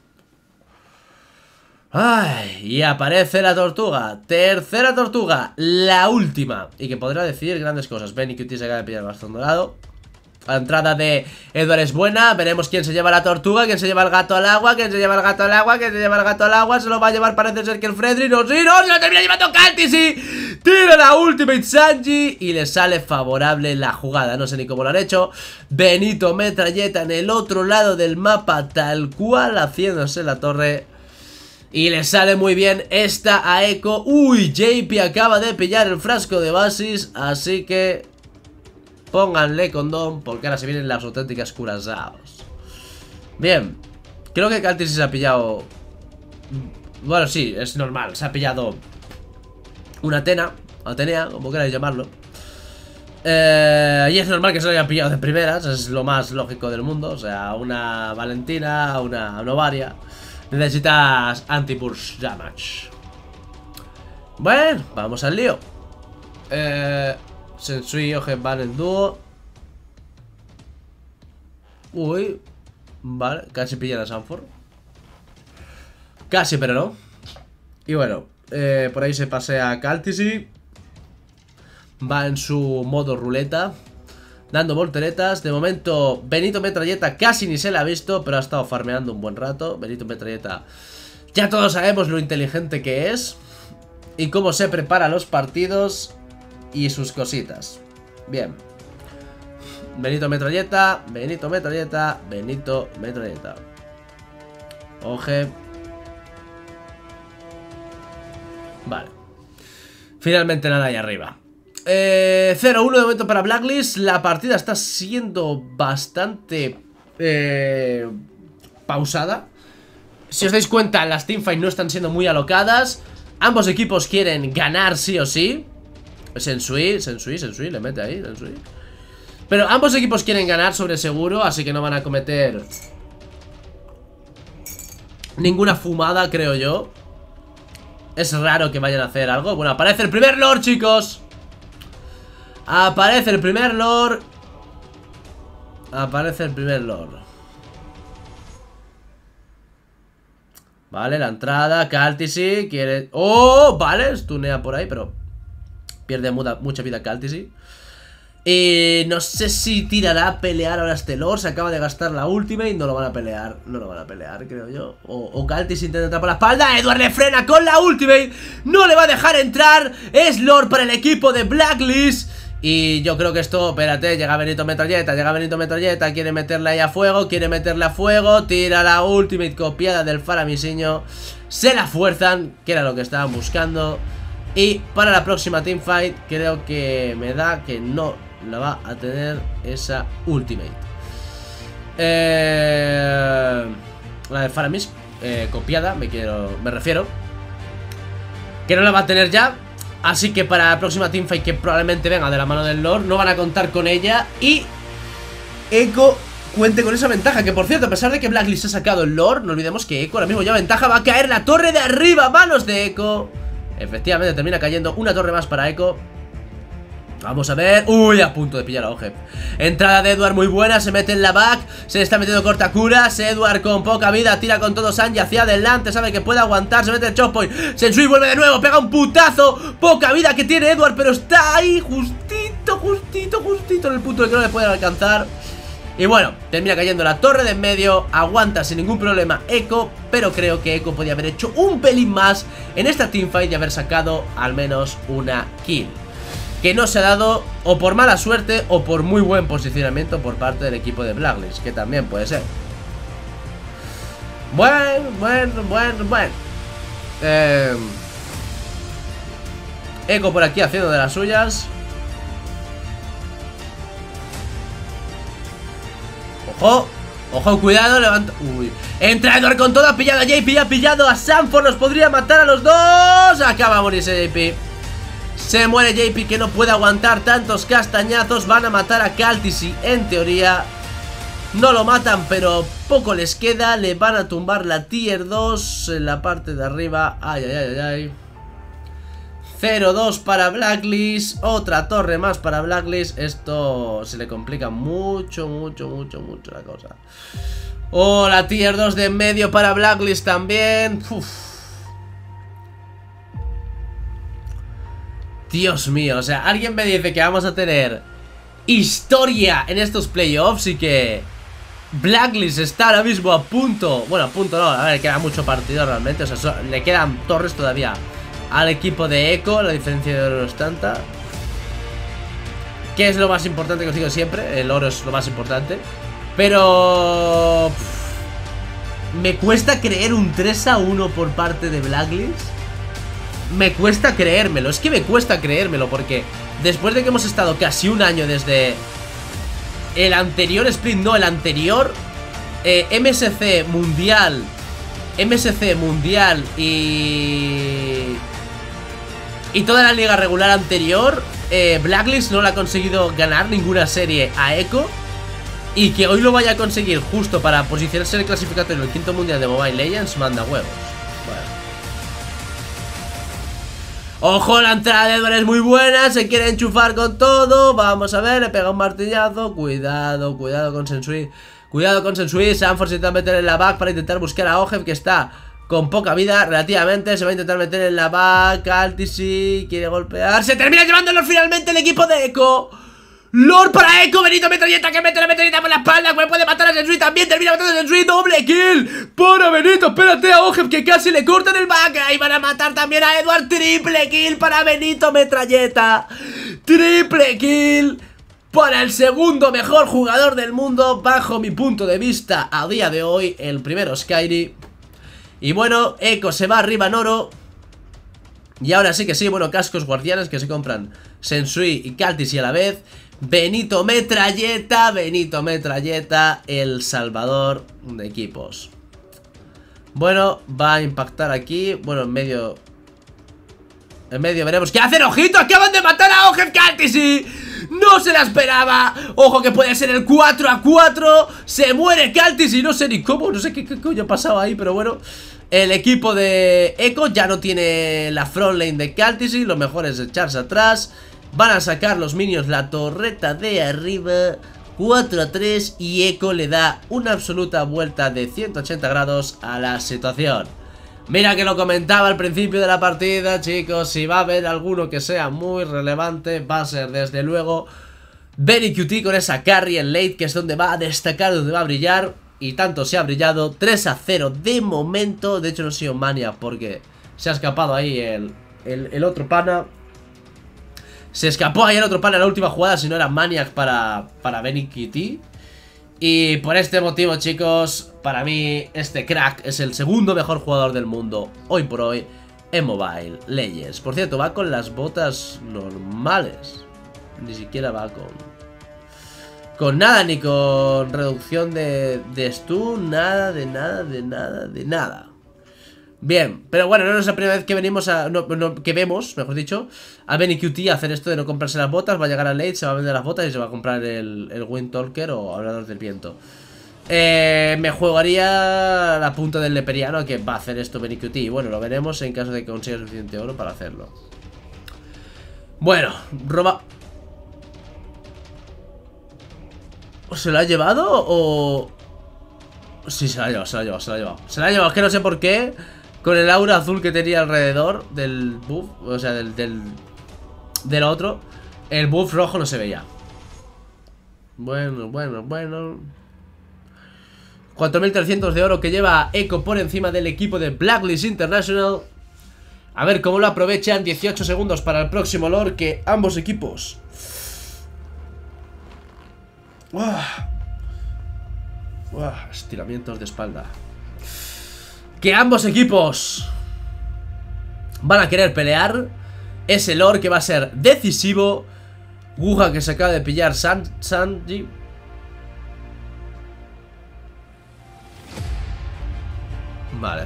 Ay, y aparece la tortuga. Tercera tortuga, la última. Y que podrá decidir grandes cosas. BennyQt se acaba de pillar el bastón dorado. La entrada de Edward es buena. Veremos quién se lleva la tortuga, quién se lleva el gato al agua, quién se lleva el gato al agua, quién se lleva el gato al agua. Se lo va a llevar, parece ser que el Fredrik. No, sí, no, se lo termina llevando Kaltisi. Tira la ultimate Sanji y le sale favorable la jugada. No sé ni cómo lo han hecho. Benito Metralleta en el otro lado del mapa, tal cual, haciéndose la torre. Y le sale muy bien esta a Echo. Uy, J P acaba de pillar el frasco de Basis, así que pónganle condón porque ahora se vienen las auténticas curasaos. Bien, creo que Kaltisi se ha pillado... Bueno, sí, es normal, se ha pillado una Atena, Atenea, como queráis llamarlo. eh, Y es normal que se lo hayan pillado de primeras, es lo más lógico del mundo. O sea, una Valentina, una Novaria. Necesitas anti-burst damage. Bueno, vamos al lío. Eh... Sensui y Ojeb van en dúo. Uy. Vale, casi pillan a Sanford. Casi, pero no. Y bueno, eh, por ahí se pasea Kaltisi. Va en su modo ruleta, dando volteretas. De momento, Benito Metralleta casi ni se la ha visto, pero ha estado farmeando un buen rato. Benito Metralleta, ya todos sabemos lo inteligente que es y cómo se prepara los partidos y sus cositas. Bien. Benito Metralleta, Benito Metralleta, Benito Metralleta. Ojeb. Vale. Finalmente nada ahí arriba. Eh, cero uno de momento para Blacklist. La partida está siendo bastante eh, pausada. Si os dais cuenta, las teamfights no están siendo muy alocadas. Ambos equipos quieren ganar sí o sí. Sensui, Sensui, Sensui, le mete ahí, Sensui. Pero ambos equipos quieren ganar sobre seguro, así que no van a cometer ninguna fumada, creo yo. Es raro que vayan a hacer algo. Bueno, aparece el primer Lord, chicos. Aparece el primer Lord. Aparece el primer Lord. Vale, la entrada. Kaltisi quiere... ¡Oh! Vale, stunea por ahí, pero pierde muda, mucha vida Kaltisi. Y no sé si tirará a pelear ahora este Lord. Se acaba de gastar la ultimate. No lo van a pelear. No lo van a pelear, creo yo. O, o Kaltisi intenta entrar por la espalda. Edward le frena con la ultimate. No le va a dejar entrar. Es Lord para el equipo de Blacklist. Y yo creo que esto, espérate, llega Benito Metralleta, llega Benito Metralleta, quiere meterle ahí a fuego, quiere meterle a fuego, tira la ultimate copiada del Faramisiño, se la fuerzan, que era lo que estaban buscando. Y para la próxima teamfight creo que me da que no la va a tener esa ultimate. Eh, la de Faramis eh, copiada, me quiero, me refiero, que no la va a tener ya. Así que para la próxima teamfight, que probablemente venga de la mano del Lord, no van a contar con ella. Y Echo cuente con esa ventaja. Que por cierto, a pesar de que Blacklist ha sacado el Lord, no olvidemos que Echo ahora mismo ya ventaja. Va a caer la torre de arriba a manos de Echo. Efectivamente termina cayendo una torre más para Echo. Vamos a ver. Uy, a punto de pillar a Ojeb. Entrada de Edward muy buena. Se mete en la back. Se le está metiendo cortacuras. Edward con poca vida. Tira con todo Sanji hacia adelante. Sabe que puede aguantar. Se mete el chop point. Sensui vuelve de nuevo. Pega un putazo. Poca vida que tiene Edward. Pero está ahí justito, justito, justito en el punto de que no le pueden alcanzar. Y bueno, termina cayendo la torre de en medio. Aguanta sin ningún problema Echo. Pero creo que Echo podía haber hecho un pelín más en esta teamfight y haber sacado al menos una kill, que no se ha dado o por mala suerte o por muy buen posicionamiento por parte del equipo de Blacklist, que también puede ser. Bueno, bueno, bueno, bueno. Eh, Echo por aquí haciendo de las suyas. Ojo, ojo, cuidado, levanta. Uy, entra Edward con todo, ha pillado a J P, ha pillado a Sanford, nos podría matar a los dos. Acaba de morirse J P. Se muere J P, que no puede aguantar tantos castañazos. Van a matar a Kaltisi, en teoría. No lo matan, pero poco les queda. Le van a tumbar la tier dos en la parte de arriba. Ay, ay, ay, ay. cero dos para Blacklist. Otra torre más para Blacklist. Esto se le complica mucho, mucho, mucho, mucho la cosa. Oh, la tier dos de en medio para Blacklist también. Uf. Dios mío, o sea, alguien me dice que vamos a tener historia en estos playoffs y que Blacklist está ahora mismo a punto. Bueno, a punto no, a ver, queda mucho partido realmente. O sea, so, le quedan torres todavía al equipo de Echo. La diferencia de oro es tanta. Que es lo más importante que os digo siempre. El oro es lo más importante. Pero pff, me cuesta creer un tres a uno por parte de Blacklist. Me cuesta creérmelo, es que me cuesta creérmelo porque después de que hemos estado casi un año desde el anterior sprint, no, el anterior eh, M S C Mundial, M S C Mundial y y toda la liga regular anterior, eh, Blacklist no le ha conseguido ganar ninguna serie a Echo. Y que hoy lo vaya a conseguir justo para posicionarse en el clasificatorio en el quinto mundial de Mobile Legends, manda huevos. Bueno. Ojo, la entrada de Edward es muy buena. Se quiere enchufar con todo. Vamos a ver, le pega un martillazo. Cuidado, cuidado con Sensui. Cuidado con Sensui. Sanford se intenta meter en la back para intentar buscar a Ojeb, que está con poca vida relativamente. Se va a intentar meter en la back. Altisi quiere golpear. Se termina llevándolo finalmente el equipo de Echo. Lord para Echo, Benito Metralleta que mete la metralleta por la espalda, que puede matar a Sensui también, termina matando a Sensui, doble kill para Benito, espérate a Ojeb que casi le cortan el back, ahí van a matar también a Edward, triple kill para Benito Metralleta, triple kill para el segundo mejor jugador del mundo, bajo mi punto de vista a día de hoy, el primero Skyry. Y bueno, Echo se va arriba en oro. Y ahora sí que sí, bueno, cascos guardianes que se compran Sensui y Kaltisi a la vez. Benito Metralleta, Benito Metralleta, el salvador de equipos. Bueno, va a impactar aquí. Bueno, en medio En medio veremos qué hacen. ¡Ojito! ¡Acaban de matar a Ojeb Kaltisi! ¡No se la esperaba! ¡Ojo que puede ser el cuatro a cuatro! Se muere Kha'Zix y no sé ni cómo. No sé qué, qué coño ha pasado ahí, pero bueno. El equipo de Echo ya no tiene la front lane de Kha'Zix y lo mejor es echarse atrás. Van a sacar los minions la torreta de arriba, cuatro a tres, y Echo le da una absoluta vuelta de ciento ochenta grados a la situación. Mira que lo comentaba al principio de la partida, chicos, si va a haber alguno que sea muy relevante, va a ser desde luego BennyQt con esa carry en late, que es donde va a destacar, donde va a brillar. Y tanto se ha brillado, tres a cero de momento. De hecho no ha sido Maniac porque se ha escapado ahí el, el, el otro pana. Se escapó ahí el otro pana en la última jugada, si no era Maniac para, para BennyQt. Y por este motivo, chicos, para mí este crack es el segundo mejor jugador del mundo hoy por hoy en Mobile Legends. Por cierto, va con las botas normales. Ni siquiera va con... Con nada, ni con reducción de, de stun, nada, de nada, de nada, de nada. Bien, pero bueno, no es la primera vez que venimos a... No, no, que vemos, mejor dicho, a BennyQt hacer esto de no comprarse las botas. Va a llegar a late, se va a vender las botas y se va a comprar el, el Windtalker o Hablador del Viento. Eh, me jugaría la punta del Leperiano que va a hacer esto BennyQt. Y bueno, lo veremos en caso de que consiga suficiente oro para hacerlo. Bueno, roba... ¿Se lo ha llevado o...? Sí, se la ha llevado, se la ha llevado, se la ha llevado. Se la ha llevado, es que no sé por qué. Con el aura azul que tenía alrededor del buff, o sea, del, del, del otro, el buff rojo no se veía. Bueno, bueno, bueno. cuatro mil trescientos de oro que lleva Echo por encima del equipo de Blacklist International. A ver cómo lo aprovechan. dieciocho segundos para el próximo lore, que ambos equipos... Uah. Uah, estiramientos de espalda. Que ambos equipos van a querer pelear. Ese lore que va a ser decisivo. Wuhan que se acaba de pillar San Sanji. Vale.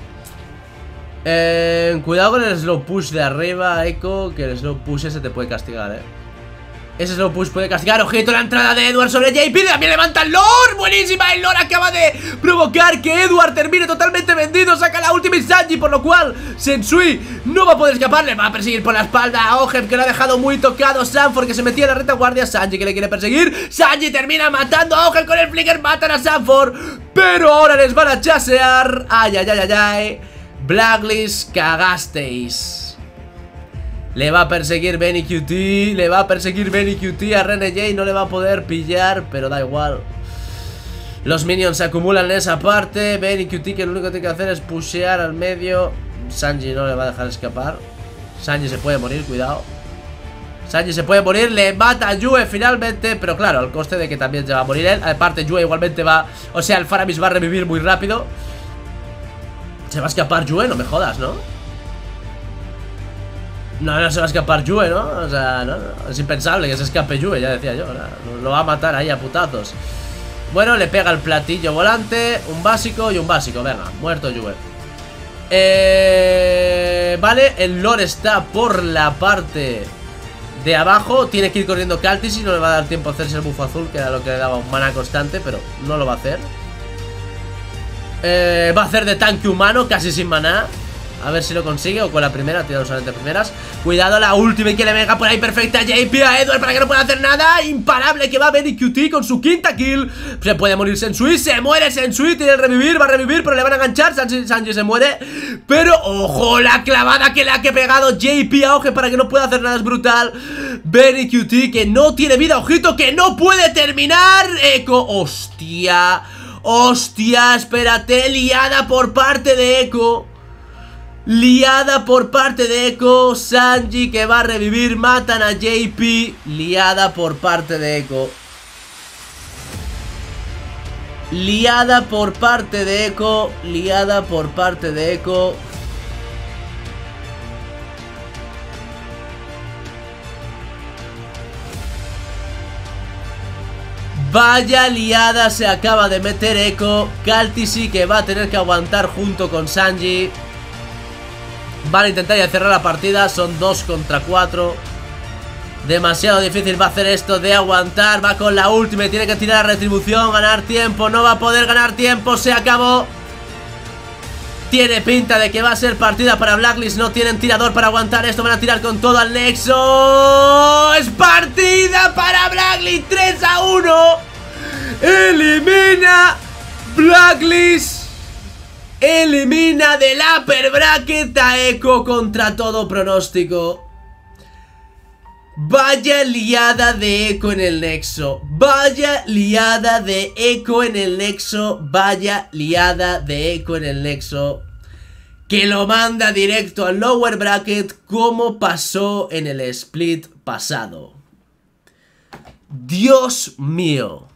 eh, Cuidado con el slow push de arriba, Echo. Que el slow push ese te puede castigar, eh. Ese slow push puede castigar. Ojito la entrada de Edward sobre J P. También levanta el lore. Buenísima. El lore acaba de provocar que Edward termine totalmente vendido. Saca la última Sanji, por lo cual Sensui no va a poder escapar. Le va a perseguir por la espalda a Ojem, que lo ha dejado muy tocado. Sanford, que se metía en la retaguardia. Sanji, que le quiere perseguir. Sanji termina matando a Ojem con el flicker. Matan a Sanford, pero ahora les van a chasear. Ay, ay, ay, ay, ay. Blacklist, cagasteis. Le va a perseguir BennyQt. Le va a perseguir BennyQt a Renegade. No le va a poder pillar, pero da igual. Los minions se acumulan en esa parte. BennyQt, que lo único que tiene que hacer es pushear al medio. Sanji no le va a dejar escapar. Sanji se puede morir, cuidado. Sanji se puede morir. Le mata a Yue finalmente, pero claro, al coste de que también se va a morir él. Aparte Yue igualmente va... O sea, el Faramis va a revivir muy rápido. Se va a escapar Yue, no me jodas, ¿no? No, no se va a escapar Yue, ¿no? O sea, no, no, es impensable que se escape Yue, ya decía yo. No, lo va a matar ahí a putazos. Bueno, le pega el platillo volante. Un básico y un básico, venga, muerto Yue. Eh, vale, el lore está por la parte de abajo. Tiene que ir corriendo Kha'Zix y no le va a dar tiempo a hacerse el buff azul, que era lo que le daba un mana constante, pero no lo va a hacer. eh, Va a hacer de tanque humano, casi sin maná. A ver si lo consigue, o con la primera, tirado solamente primeras. Cuidado, la última y que le venga por ahí perfecta J P a Edward para que no pueda hacer nada. Imparable que va BennyQt con su quinta kill. Se puede morir Sensui, se muere Sensui. Tiene el revivir, va a revivir, pero le van a enganchar. Sanji, Sanji se muere. Pero, ojo, la clavada que le ha que pegado J P a Oje para que no pueda hacer nada, es brutal. BennyQt que no tiene vida, ojito, que no puede terminar. Echo, hostia. Hostia, espérate, liada por parte de Echo. Liada por parte de Echo. Sanji que va a revivir. Matan a J P. Liada por parte de Echo. Liada por parte de Echo. Liada por parte de Echo. Vaya liada se acaba de meter Echo. Kha'Zix que va a tener que aguantar junto con Sanji. Van a intentar ya cerrar la partida. Son dos contra cuatro. Demasiado difícil va a hacer esto de aguantar. Va con la última, tiene que tirar a retribución, ganar tiempo. No va a poder ganar tiempo, se acabó. Tiene pinta de que va a ser partida para Blacklist. No tienen tirador para aguantar esto. Van a tirar con todo al Nexo. Es partida para Blacklist. tres a uno. Elimina Blacklist. Elimina del upper bracket a Echo contra todo pronóstico. Vaya liada de Echo en el Nexo. Vaya liada de Echo en el Nexo. Vaya liada de Echo en el Nexo. Que lo manda directo al lower bracket, como pasó en el split pasado. Dios mío.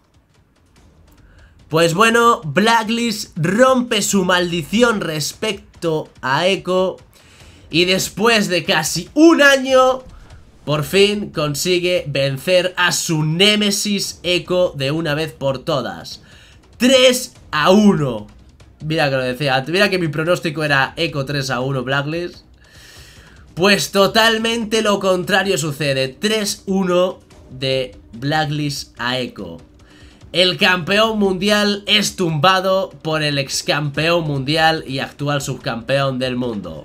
Pues bueno, Blacklist rompe su maldición respecto a Echo. Y después de casi un año, por fin consigue vencer a su némesis Echo de una vez por todas. tres a uno. Mira que lo decía, mira que mi pronóstico era Echo tres a uno Blacklist. Pues totalmente lo contrario sucede. tres uno de Blacklist a Echo. El campeón mundial es tumbado por el ex campeón mundial y actual subcampeón del mundo.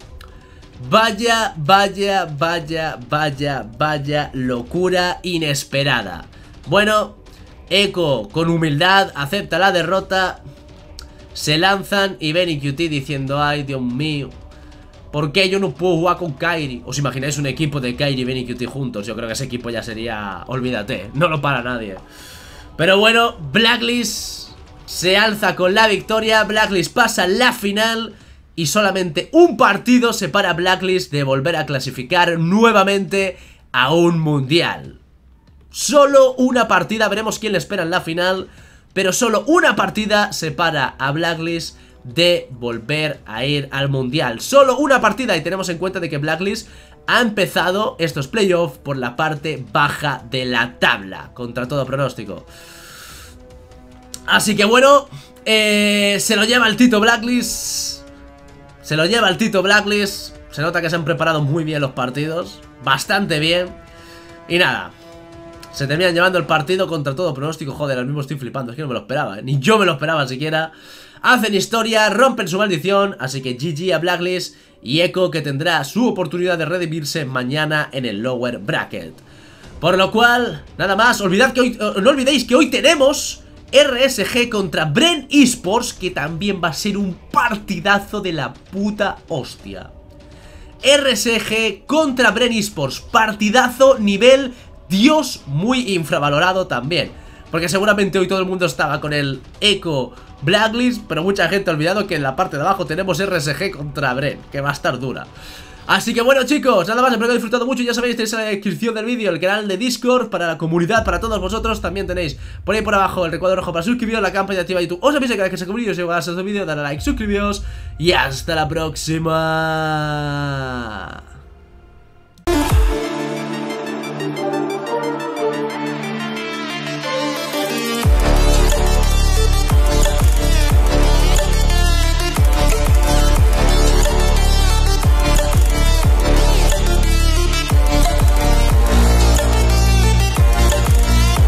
Vaya, vaya, vaya, vaya, vaya locura inesperada. Bueno, Echo con humildad acepta la derrota. Se lanzan y ven Q T diciendo: ay, Dios mío, ¿por qué yo no puedo jugar con Kairi? ¿Os imagináis un equipo de Kairi y Ben y Q T juntos? Yo creo que ese equipo ya sería... olvídate, no lo para nadie. Pero bueno, Blacklist se alza con la victoria. Blacklist pasa la final. Y solamente un partido separa a Blacklist de volver a clasificar nuevamente a un mundial. Solo una partida, veremos quién le espera en la final. Pero solo una partida separa a Blacklist de volver a ir al mundial. Solo una partida, y tenemos en cuenta de que Blacklist ha empezado estos playoffs por la parte baja de la tabla, contra todo pronóstico. Así que bueno, eh, se lo lleva el Tito Blacklist. Se lo lleva el Tito Blacklist. Se nota que se han preparado muy bien los partidos, bastante bien. Y nada, se terminan llevando el partido contra todo pronóstico. Joder, al mismo estoy flipando, es que no me lo esperaba, ¿eh? Ni yo me lo esperaba siquiera. Hacen historia, rompen su maldición. Así que G G a Blacklist. Y Echo, que tendrá su oportunidad de redimirse mañana en el lower bracket. Por lo cual, nada más, olvidad que hoy, no olvidéis que hoy tenemos R S G contra Bren Esports, que también va a ser un partidazo de la puta hostia. R S G contra Bren Esports, partidazo nivel Dios, muy infravalorado también. Porque seguramente hoy todo el mundo estaba con el Echo Blacklist, pero mucha gente ha olvidado que en la parte de abajo tenemos R S G contra Bren, que va a estar dura. Así que bueno, chicos, nada más, espero que hayáis disfrutado mucho. Ya sabéis, tenéis en la descripción del vídeo el canal de Discord para la comunidad, para todos vosotros. También tenéis por ahí por abajo el recuadro rojo para suscribiros, la campana activa de YouTube. Os aviso que cada vez que se vídeo, si os gusta este vídeo, dale a like, suscribiros y hasta la próxima.